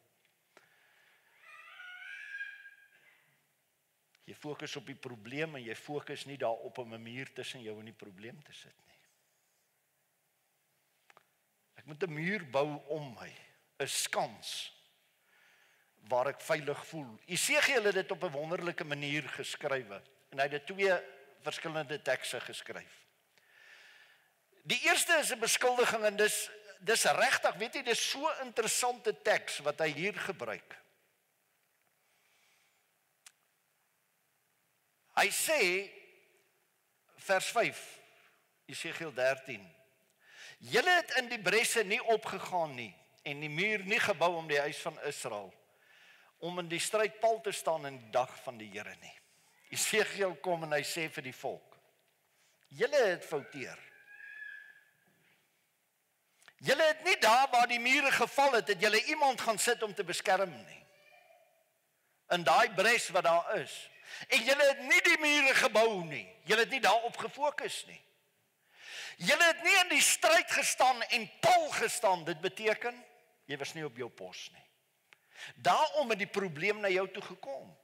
Jy fokus op die probleem en jy fokus nie daarop om 'n muur tussen jou en die probleem te sit nie. Ek moet 'n muur bou om my. 'n skans waar ek veilig voel. Jesegiel het dit op 'n wonderlike manier geskrywe en hy het dit 2 verskillende tekste geskryf. Die eerste is 'n beskuldiging en dis regtig, weet jy, dis so 'n interessante teks wat hy hier gebruik. Hy sê vers 5, Jesegiel 13. Julle het in die bresse nie opgegaan nie en die muur nie gebou om die huis van Israel om in die stryd pal te staan in die dag van die Here nie. Jesegiel kom en hy sê vir die volk: julle het fouteer. Julle het nie daar waar die mure geval het julle iemand gaan sit om te beskerm nie. In daai bres wat daar is. En julle het nie die mure gebou nie. Julle het nie daarop gefokus nie. Julle het nie in die stryd gestaan en pal gestaan. Dit beteken, jy was nie op jou pos nie. Daarom het die probleem na jou toe gekom.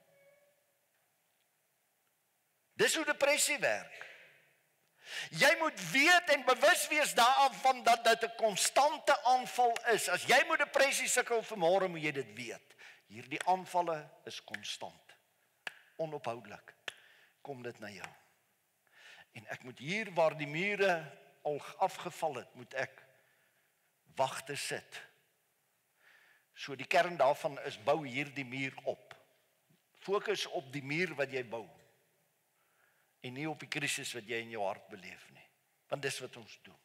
Dis hoe depressie werk. Jy moet weet en bewus wees daarvan dat dit 'n konstante aanval is. As jy met depressie sukkel vanmôre, moet jy dit weet. Hierdie aanvalle is konstant. Onophoudelik kom dit na jou. En ek moet hier waar die mure al afgeval het, moet ek wagte sit. So die kern daarvan is, bou hierdie muur op. Fokus op die muur wat jy bou. En nie op die krisis wat jy in jou hart beleef nie. Want dis wat ons doen.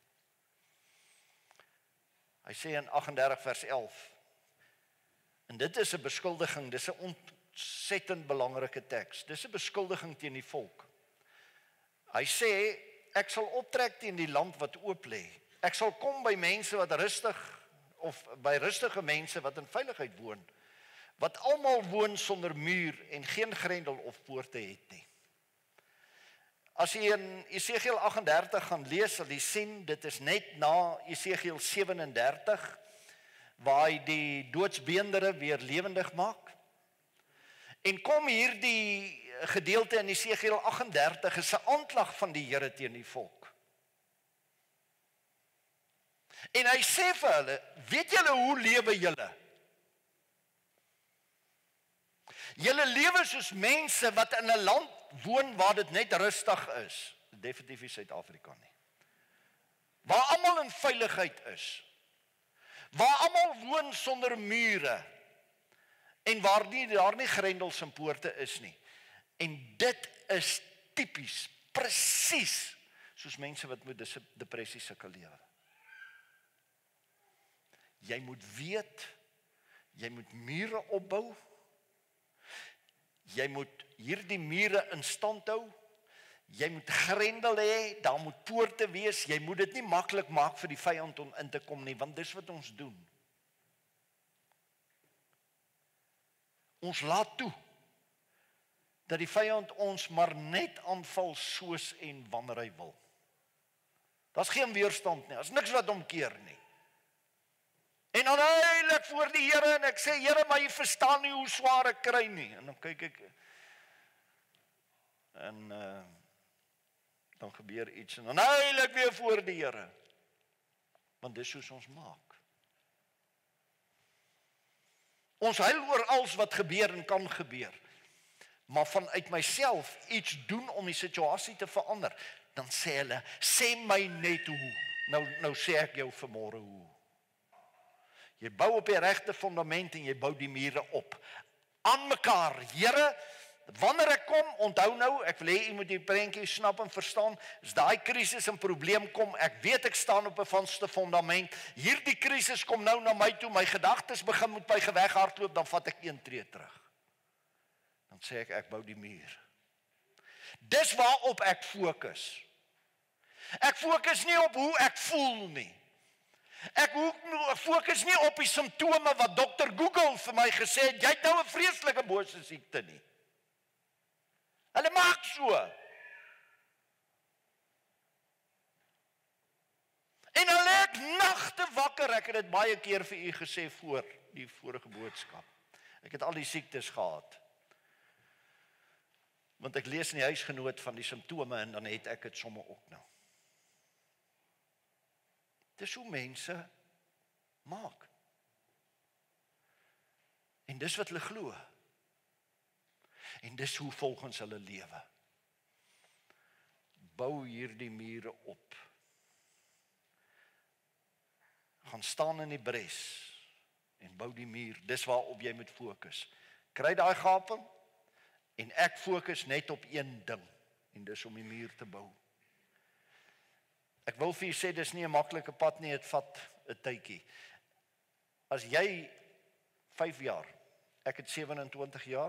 Hy sê in 38 vers 11. En dit is 'n beskuldiging, dis 'n ontsettend belangrike teks. Dis 'n beskuldiging teen die volk. Hy sê, ek sal optrek teen die land wat oop lê. Ek sal kom by mense wat rustig, of by rustige mense wat in veiligheid woon, wat almal woon sonder muur en geen grendel of poorte het nie. As jy in Jesegiel 38 gaan lees, sal jy sien, dit is net na Jesegiel 37, waar hy die doodsbeendere weer lewendig maak. En kom hierdie gedeelte in Jesegiel 38 is 'n aanklag van die Here teen die volk. En hy sê vir hulle, weet julle hoe lewe julle? Julle lewe soos mense wat in 'n land woon waar dit net rustig is. Definitief nie Suid-Afrika nie. Waar almal in veiligheid is. Waar almal woon sonder mure. En waar daar nie grendels en poorte is nie. En dit is tipies, presies, soos mense wat met depressie sukkel lewe. Jy moet weet, jy moet mure opbou. Jy moet hierdie mure in stand hou. Jy moet grendel hê, daar moet poorte wees. Jy moet dit nie maklik maak vir die vyand om in te kom nie, want dis wat ons doen. Ons laat toe dat die vyand ons maar net aanval soos en wanneer hy wil. Daar's geen weerstand nie, daar's niks wat omkeer nie. En dan huil ek voor die Here en ek sê, Here, maar jy verstaan nie hoe swaar ek kry nie. En dan kyk ek en dan gebeur iets en dan huil ek weer voor die Here. Want dis soos ons maak. Ons huil oor alles wat gebeur en kan gebeur. Maar vanuit myself iets doen om die situasie te verander, dan sê hulle, sê my net hoe. Nou sê ek jou vanmôre hoe. Jy bou op die regte fundament en jy bou die mure op. Aan mekaar, Here, wanneer ek kom, onthou nou, ek wil hê jy moet die prentjie snap en verstaan, as daai krisis en probleem kom, ek weet ek staan op 'n vaste fundament, hierdie krisis kom nou na my toe, my gedagtes begin met my weghardloop, dan vat ek een tree terug. Dan sê ek bou die muur. Dis waarop ek fokus. Ek fokus nie op hoe ek voel nie. Ek fokus nie op die simptome wat dokter Google vir my gesê het, jy het nou 'n vreeslike bose siekte nie. Hulle maak so. En hulle het nagte wakker, ek het dit baie keer vir u gesê voor die vorige boodskap. Ek het al die siektes gehad. Want ek lees in die huisgenoot van die simptome en dan het ek dit somme ook nou. Dis hoe mense maak. En dis wat hulle glo. En dis hoe volgens hulle lewe. Bou hierdie mure op. Gaan staan in die bres en bou die muur. Dis waarop jy moet fokus. Kry daai gaping en ek fokus net op een ding. En dis om die muur te bou. Ek wil vir julle sê, dis nie 'n maklike pad nie, dit vat 'n tydjie. As jy 5 jaar, ek het 27 jaar,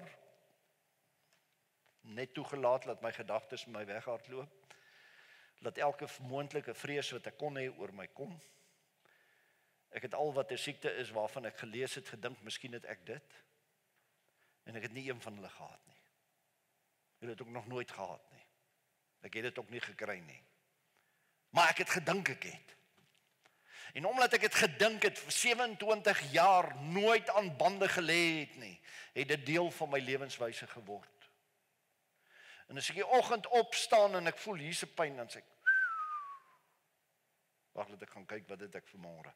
net toegelaat dat my gedagtes my weghardloop, laat elke moontlike vrees wat ek kon hê oor my kom. Ek het al wat 'n siekte is waarvan ek gelees het, gedink, miskien het ek dit. En ek het nie een van hulle gehad nie. Ek het dit ook nog nooit gehad nie. Ek het dit ook nie gekry nie. Maar ek het gedink ek het. En omdat ek het gedink het vir 27 jaar nooit aan bande gelê het nie, het dit deel van my lewenswyse geword. En as ek die oggend opstaan en ek voel hier's 'n pyn, dan sê ek, wag, laat ek gaan kyk wat het ek vanmôre.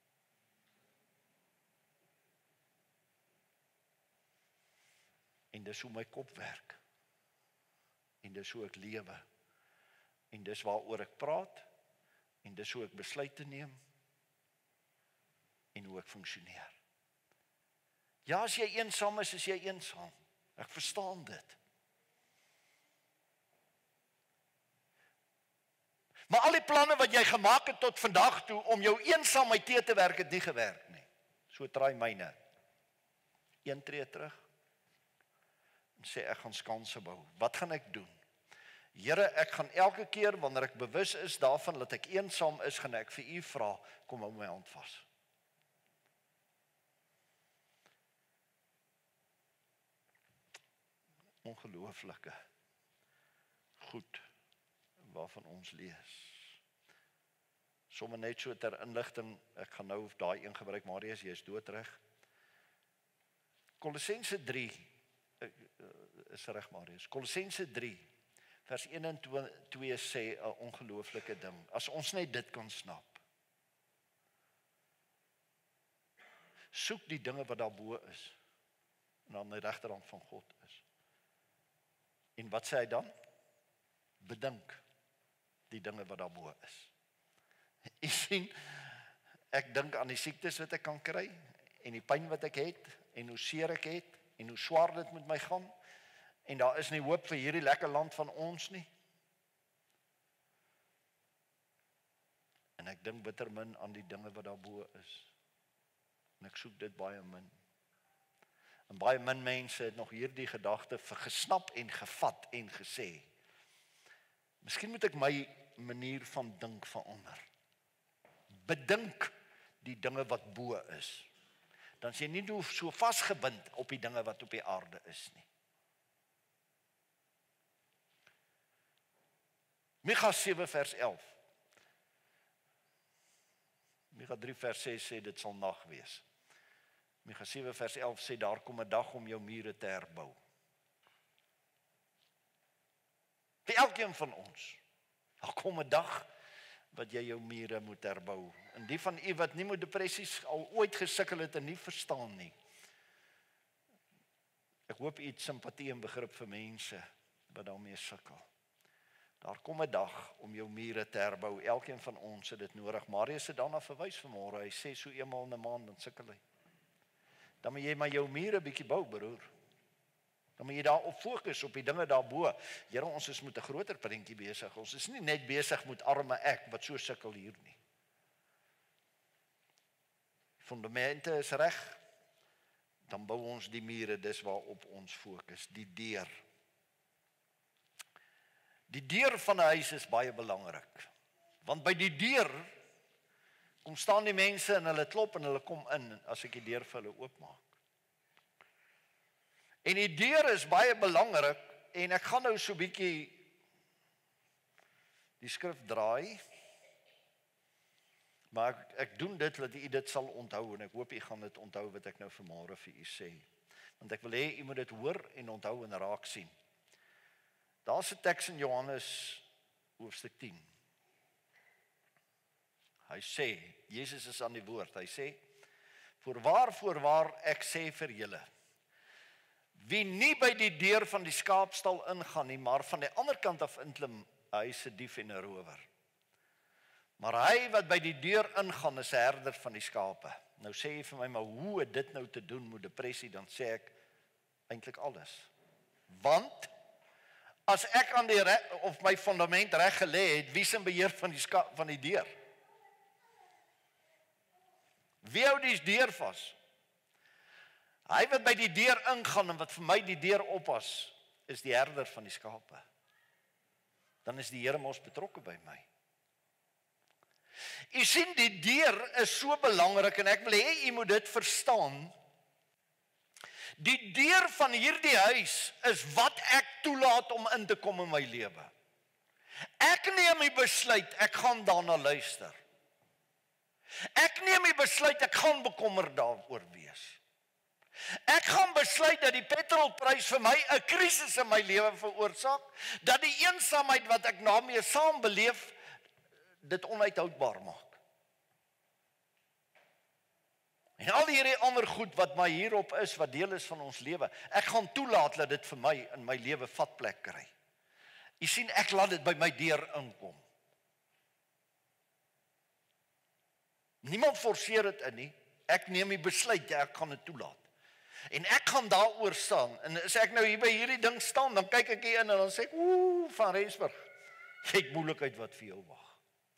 En dis hoe my kop werk. En dis hoe ek lewe. En dis waaroor ek praat. En dis hoe ek besluite neem. En hoe ek funksioneer. Ja, as jy eensaam is jy eensaam. Ek verstaan dit. Maar al die planne wat jy gemaak het tot vandag toe om jou eensaamheid te werk, het nie gewerk nie. So draai myne. Een tree terug. En sê ek gaan skanse bou. Wat gaan ek doen? Here, ek gaan elke keer wanneer ek bewus is daarvan dat ek eensaam is, gaan ek vir u vra, kom hou my hand vas. Ongelooflike goed waarvan ons lees. Sommige net so ter inligting, ek gaan nou daai een gebruik, Marius, jy is doodreg. Kolossense 3 is reg, Marius. Kolossense 3 vers 1 en 2 sê 'n ongelooflike ding. As ons net dit kan snap. Soek die dinge wat daarbo is en aan die regterhand van God is. En wat sê hy dan? Bedink die dinge wat daarbo is. Jy sien, ek dink aan die siektes wat ek kan kry en die pyn wat ek het en hoe seer ek het en hoe swaar dit met my gaan en daar is nie hoop vir hierdie lekker land van ons nie. En ek dink bitter min aan die dinge wat daarbo is. En ek soek dit baie min. En baie min mense het nog hierdie gedagte gesnap en gevat en gesê, miskien moet ek my manier van dink verander. Bedink die dinge wat bo is. Dan is jy nie so vasgebind op die dinge wat op die aarde is nie. Micha 7 vers 11. Micha 3 vers 6 sê dit sal nag wees. Micha 7 vers 11 sê daar kom 'n dag om jou mure te herbou. Vir elkeen van ons. Daar kom 'n dag wat jy jou mure moet herbou. En die van u wat nie met depressies al ooit gesukkel het en nie verstaan nie. Ek hoop u het simpatie en begrip vir mense wat daarmee sukkel. Daar kom 'n dag om jou mure te herbou. Elkeen van ons het dit nodig. Marius het daarna verwys vanmôre. Hy sê so eenmal in 'n maand dan sukkel hy. Dan moet jy maar jou mure bietjie bou, broer. Dan moet jy daarop fokus op die dinge daarbo. Here, ons is met 'n groter prentjie besig. Ons is nie net besig met arme ek wat so sukkel hier nie. Fundamente is reg. Dan bou ons die mure, dis waarop ons fokus, die deur. Die deur van 'n huis is baie belangrik. Want by die deur kom staan die mense en hulle klop en hulle kom in as ek die deur vir hulle oopmaak. En die deur is baie belangrik en ek gaan nou so bietjie die skrif draai. Maar ek doen dit dat u dit sal onthou en ek hoop u gaan dit onthou wat ek nou vanmôre vir u sê. Want ek wil hê u moet dit hoor en onthou en raak sien. Daar's 'n teks in Johannes hoofstuk 10. Hy sê, Jesus is aan die woord. Hy sê, Voorwaar, ek sê vir julle, wie nie by die deur van die skaapstal ingaan nie, maar van die ander kant af inklim, hy is 'n dief en 'n rower. Maar hy wat by die deur ingaan, is 'n herder van die skape. Nou sê jy vir my, maar hoe het dit nou te doen met depressie? Dan sê ek, eintlik alles. Want, as ek aan die of my fundament reg gelê het, wie is in beheer van die deur? Wie hou die deur vas? Hy wat by die deur ingaan en wat vir my die deur oppas, is die herder van die skape. Dan is die Here mos betrokke by my. U sien, die deur is so belangrik en ek wil hê u moet dit verstaan. Die deur van hierdie huis is wat ek toelaat om in te kom in my lewe. Ek neem die besluit, ek gaan daarna luister. Ek neem die besluit, ek gaan bekommerd daaroor wees. Ek gaan besluit dat die petrolprys vir my 'n krisis in my lewe veroorsaak, dat die eensaamheid wat ek daarmee saam beleef, dit onuithoudbaar maak. En al hierdie ander goed wat my hierop is, wat deel is van ons lewe, ek gaan toelaat dat dit vir my in my lewe vatplek kry. U sien, ek laat dit by my deur inkom. Niemand forceer dit in nie. Ek neem die besluit, ek gaan dit toelaat. En ek gaan daaroor staan. En as ek nou hier by hierdie ding staan, dan kyk ek hier in en dan sê ek, Van Rensburg, jy het moeilikheid wat vir jou wag.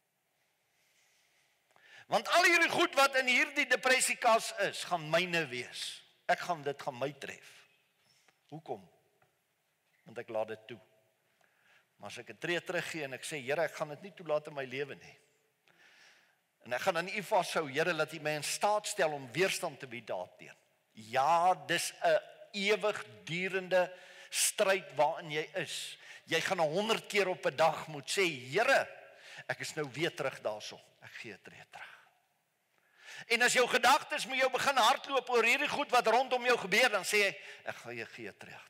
Want al hierdie goed wat in hierdie depressiekas is, gaan myne wees. Dit gaan my tref. Hoekom? Want ek laat dit toe. Maar as ek 'n tree teruggee en ek sê, Here, ek gaan dit nie toelaat in my lewe nie. En ek gaan aan U vashou, Here, laat U my in staat stel om weerstand te bied daarteen. Ja, dis 'n ewigdurende stryd waarin jy is. Jy gaan 100 keer op 'n dag moet sê, Here, ek is nou weer terug daarso. Ek gee 'n tree terug. En as jou gedagtes met jou begin hardloop oor hierdie goed wat rondom jou gebeur, dan sê jy, ek gaan jy gee terug.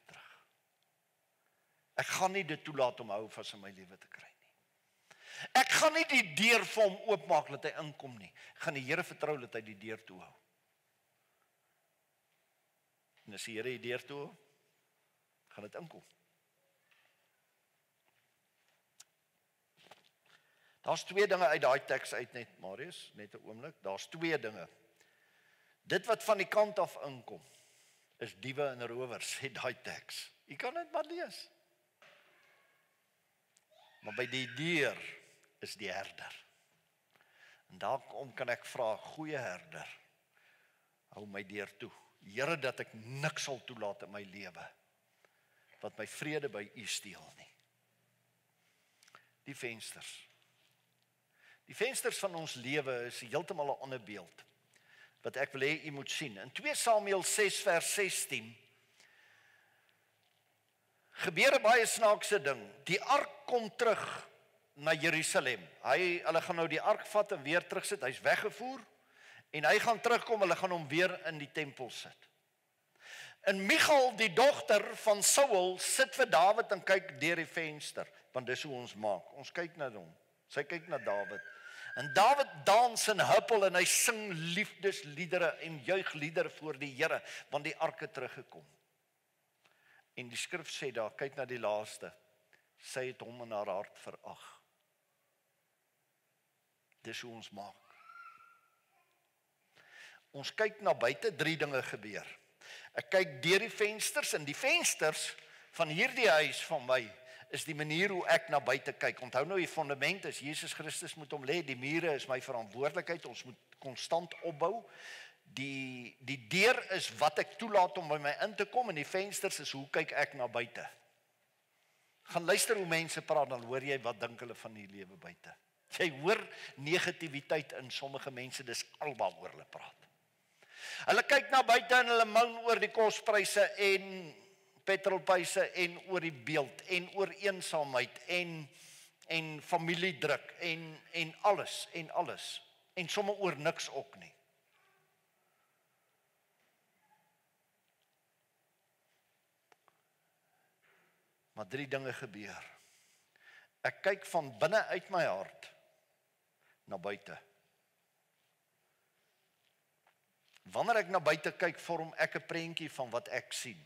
Ek gaan nie dit toelaat om hou vas in my lewe te kry nie. Ek gaan nie die deur vir hom oopmaak dat hy inkom nie. Ek gaan die Here vertrou dat hy die deur toe hou. En as die Here die deur toe hou, gaan dit inkom. Daar's 2 dinge uit daai teks uit net, Marius, net 'n oomblik. Daar's 2 dinge. Dit wat van die kant af inkom, is diewe en rowers, sê daai teks. Jy kan dit maar lees. Maar by die deur is die herder. En daarom kan ek vra, goeie herder, hou my deur toe. Here, dat ek niks sal toelaat in my lewe wat my vrede by U steel nie. Die vensters. Die vensters van ons lewe is heeltemal 'n ander beeld wat ek wil hê u moet sien. In 2 Samuel 6 vers 16 gebeur 'n baie snaakse ding. Die ark kom terug na Jerusalem. Hulle gaan nou die ark vat en weer terugsit. Hy's weggevoer en hy gaan terugkom. Hulle gaan hom weer in die tempel sit. En Michal, die dogter van Saul, sit vir Dawid en kyk deur die venster, want dis hoe ons maak. Ons kyk na hom. Sy kyk na Dawid. En Dawid dans en huppel en hy sing liefdesliedere en juigliedere voor die Here, want die ark het teruggekom. En die skrif sê daar, kyk na die laaste, sy het hom in haar hart verag. Dis hoe ons maak. Ons kyk na buite, 3 dinge gebeur. Ek kyk deur die vensters, en die vensters van hierdie huis van my is die manier hoe ek na buite kyk. Onthou nou, die fundament is Jesus Christus moet hom lê, die mure is my verantwoordelikheid, ons moet konstant opbou. Die deur is wat ek toelaat om by my in te kom, en die vensters is hoe kyk ek na buite. Gaan luister hoe mense praat, dan hoor jy wat dink hulle van die lewe buite. Jy hoor negativiteit in sommige mense, dis alwaaroor hulle praat. Hulle kyk na buite en hulle moan oor die kospryse en petrolpryse en oor die beeld en oor eensaamheid en familiedruk en alles en somme oor niks ook nie. Maar 3 dinge gebeur. Ek kyk van binne uit my hart na buite. Wanneer ek na buite kyk, vorm ek 'n prentjie van wat ek sien.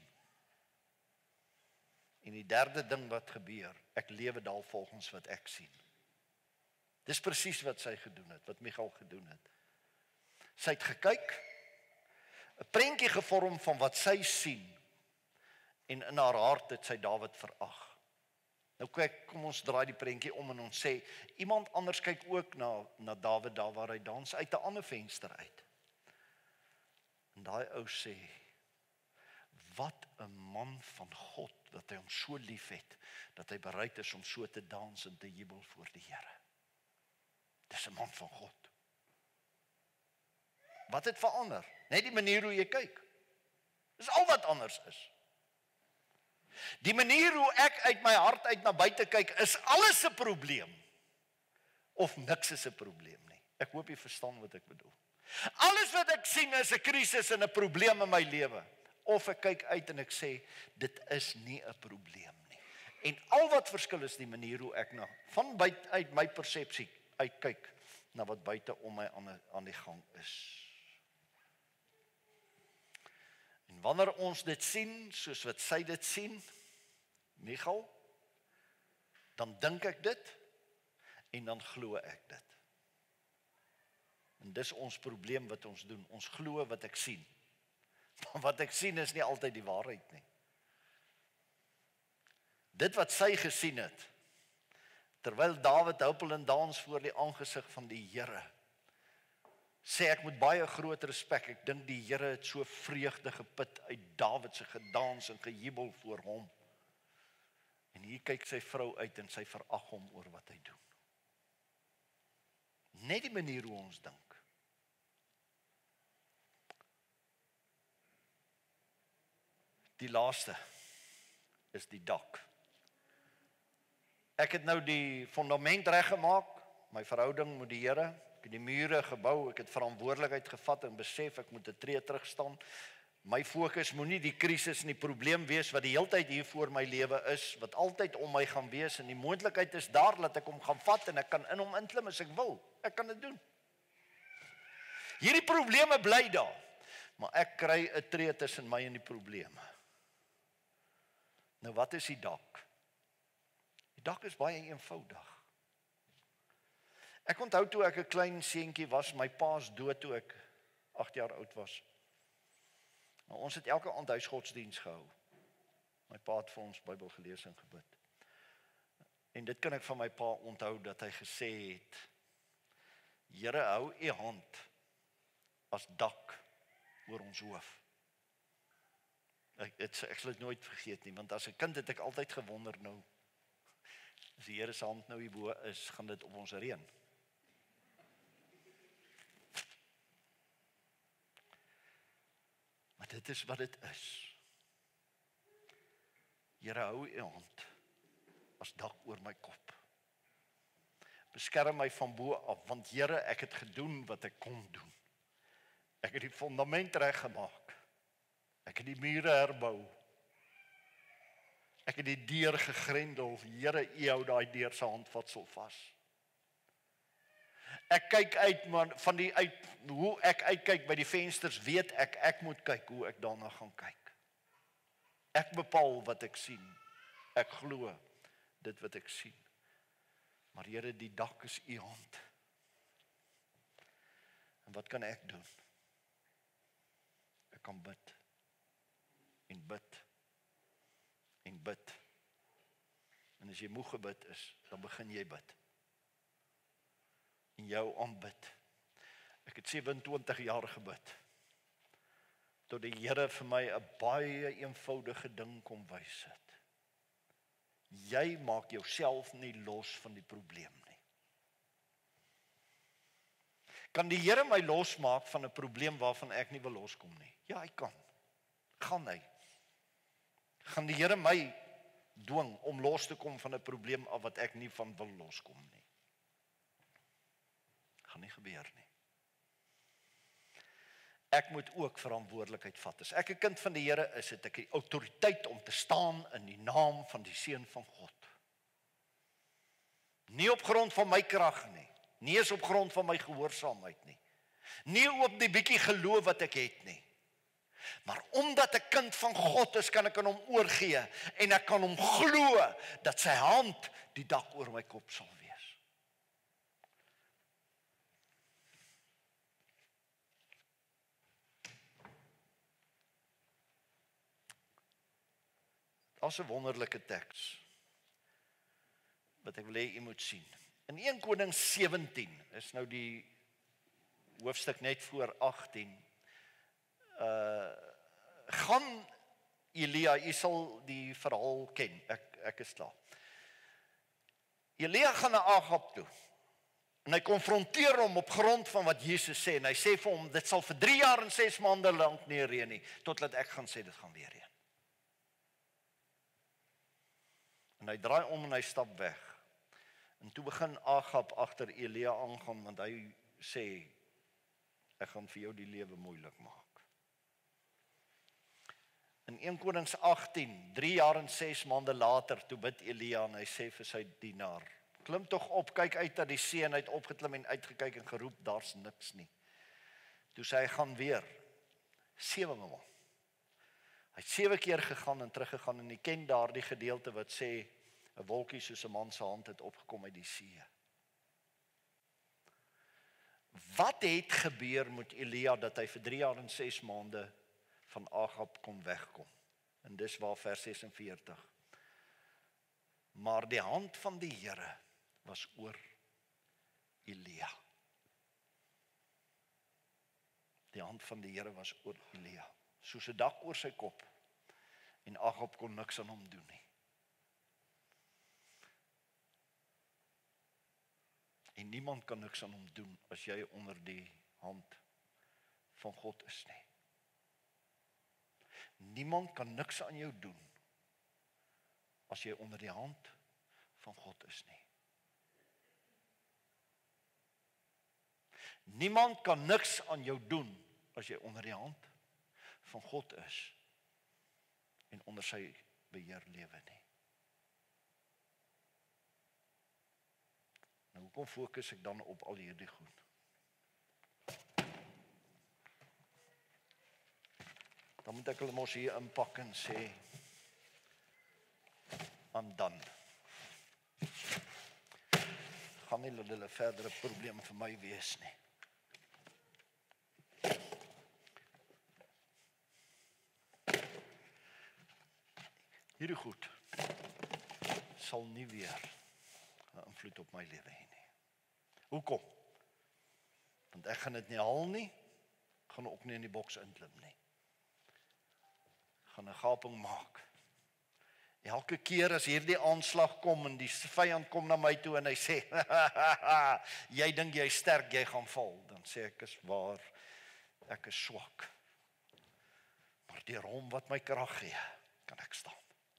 En die derde ding wat gebeur, ek lewe daal volgens wat ek sien. Dis presies wat sy gedoen het, wat Michal gedoen het. Sy het gekyk, 'n prentjie gevorm van wat sy sien, en in haar hart het sy Dawid verag. Nou kyk, kom ons draai die prentjie om en ons sê, iemand anders kyk ook na Dawid daar waar hy dans uit 'n ander venster uit. En daai ou sê, wat 'n man van God, dat hy hom so lief het, dat hy bereid is om so te dans en te jubel voor die Here. Dis 'n man van God. Wat het verander? Net die manier hoe jy kyk. Dis al wat anders is. Die manier hoe ek uit my hart uit na buite kyk, is alles 'n probleem. Of niks is 'n probleem nie. Ek hoop jy verstaan wat ek bedoel. Alles wat ek sien is 'n krisis en 'n probleem in my lewe. Of ek kyk uit en ek sê, dit is nie 'n probleem nie. En al wat verskil is die manier hoe ek van buite uit my persepsie uitkyk na wat buite om my aan die gang is. En wanneer ons dit sien, soos wat sy dit sien, Michal, dan dink ek dit, en dan glo ek dit. En dis ons probleem wat ons doen, ons glo wat ek sien. Maar wat ek sien is nie altyd die waarheid nie. Dit wat sy gesien het, terwyl Dawid huppel en dans voor die aangesig van die Here, sê ek met baie groot respek, ek dink die Here het so vreugde geput uit Dawid se gedans en gejubel voor hom. En hier kyk sy vrou uit en sy verag hom oor wat hy doen. Net die manier hoe ons dink. Die laaste is die dak. Ek het nou die fondament reggemaak, my verhouding met die Here, ek het die mure gebou, ek het verantwoordelikheid gevat en besef ek moet 'n tree terug staan. My fokus moenie die krisis en die probleem wees wat die heeltyd hier voor my lewe is, wat altyd om my gaan wees, en die moontlikheid is daar dat ek hom gaan vat en ek kan in hom inklim as ek wil. Ek kan dit doen. Hierdie probleme bly daar, maar ek kry 'n tree tussen my en die probleme. Nou wat is die dak? Die dak is baie eenvoudig. Ek onthou toe ek 'n klein seentjie was, my pa's dood toe ek 8 jaar oud was. Nou, ons het elke aand huisgodsdiens gehou. My pa het vir ons Bybel gelees en gebid. En dit kan ek van my pa onthou dat hy gesê het, Here, hou u hand as dak oor ons hoof. Ek sal dit nooit vergeet nie, want as 'n kind het ek altyd gewonder nou, as die Here se hand nou hierbo is, gaan dit op ons reën. Maar dit is wat dit is. Here, hou u hand as dak oor my kop. Beskerm my van bo af, want Here, ek het gedoen wat ek kon doen. Ek het die fondament reggemaak. Ek het die mure herbou. Ek het die deur gegrendel. Here, u hou daai deur se handvatsel vas. Ek kyk uit, man, hoe ek uitkyk by die vensters, weet ek moet kyk hoe ek daarna gaan kyk. Ek bepaal wat ek sien. Ek glo dit wat ek sien. Maar Here, die dak is u hand. En wat kan ek doen? Ek kan bid. En bid. En bid. En as jy moeg gebid is, dan begin jy bid. En jou aanbid. Ek het 27 jaar gebid. Tot die Here vir my 'n baie eenvoudige ding kom wys het. Jy maak jouself nie los van die probleem nie. Kan die Here my losmaak van 'n probleem waarvan ek nie wil loskom nie? Ja, hy kan. Gaan hy. Gaan die Here my dwing om los te kom van 'n probleem af wat ek nie van wil loskom nie? Gaan nie gebeur nie. Ek moet ook verantwoordelikheid vat. As ek 'n kind van die Here is, het ek die autoriteit om te staan in die naam van die Seun van God. Nie op grond van my krag nie. Nie eens op grond van my gehoorsaamheid nie. Nie op die bietjie geloof wat ek het nie. Maar omdat ek kind van God is, kan ek aan hom oorgee en ek kan hom glo dat sy hand die dak oor my kop sal wees. Daar's 'n wonderlike teks wat ek wil hê u moet sien. In 1 Konings 17 is nou die hoofstuk net voor 18. Gaan Elia, u sal die verhaal ken, ek is klaar. Elia gaan na Agab toe en hy konfronteer hom op grond van wat Jesus sê en hy sê vir hom, dit sal vir 3 jaar en 6 maande lank nie reën nie, totdat ek gaan sê dit gaan weer reën. En hy draai om en hy stap weg. En toe begin Agab agter Elia aangaan, want hy sê, ek gaan vir jou die lewe moeilik maak. In 1 Konings 18, 3 jaar en 6 maande later, toe bid Elia en hy sê vir sy dienaar, klim tog op, kyk uit na die see, en hy het opgeklim en uitgekyk en geroep, daar's niks nie. Toe sê hy, gaan weer, 7 maal. Hy het 7 keer gegaan en teruggegaan, en hy ken daardie gedeelte wat sê, 'n wolkie soos 'n man se hand het opgekom uit die see. Wat het gebeur met Elia, dat hy vir 3 jaar en 6 maande van Agab kon wegkom? En dis waar vers 46. Maar die hand van die Here was oor Elia. Die hand van die Here was oor Elia. Soos 'n dak oor sy kop. En Agab kon niks aan hom doen nie. En niemand kan niks aan hom doen as jy onder die hand van God is nie. Niemand kan niks aan jou doen as jy onder die hand van God is nie. Niemand kan niks aan jou doen as jy onder die hand van God is en onder sy beheer lewe nie. Nou, hoekom fokus ek dan op al hierdie goed? Dan moet ek hulle mos hier inpak en sê, I'm done. Gaan nie hulle verdere probleem vir my wees nie. Hierdie goed sal nie weer 'n invloed op my lewe hê nie. Hoekom? Want ek gaan dit nie haal nie, gaan ook nie in die boks inklim nie. Gaan 'n gaping maak. Elke keer as hierdie aanslag kom en die vyand kom na my toe en hy sê, jy dink jy is sterk, jy gaan val, dan sê ek, is waar, ek is swak. Maar deur hom wat my krag gee, kan ek staan.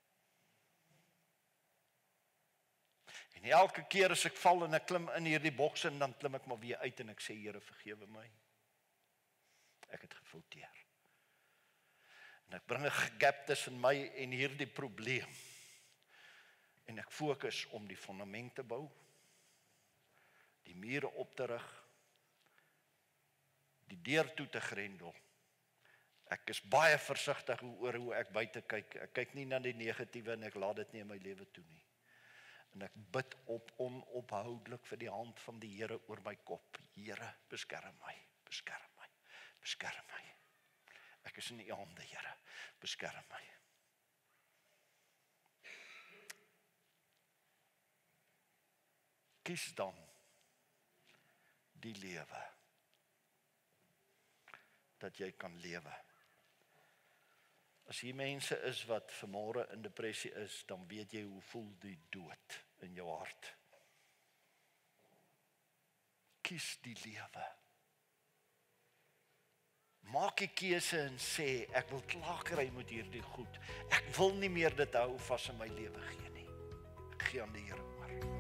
En elke keer as ek val en ek klim in hierdie boks en dan klim ek maar weer uit en ek sê, Here, vergewe my. Ek het gefouteer. En ek bring 'n gap tussen my en hierdie probleem. En ek fokus om die fondament te bou, die mure op te rig, die deur toe te grendel. Ek is baie versigtig oor hoe ek buite kyk. Ek kyk nie na die negatiewe en ek laat dit nie in my lewe toe nie. En ek bid op onophoudelik vir die hand van die Here oor my kop. Here, beskerm my, beskerm my, beskerm my. Ek is in U hande, Here, beskerm my. Kies dan die lewe, dat jy kan lewe. As hier mense is wat vanmôre in depressie is, dan weet jy hoe voel die dood in jou hart. Kies die lewe. Maak 'n keuse en sê, ek wil klaar kry met hierdie goed. Ek wil nie meer dit hou vas in my lewe gee nie. Ek gee aan die Here oor.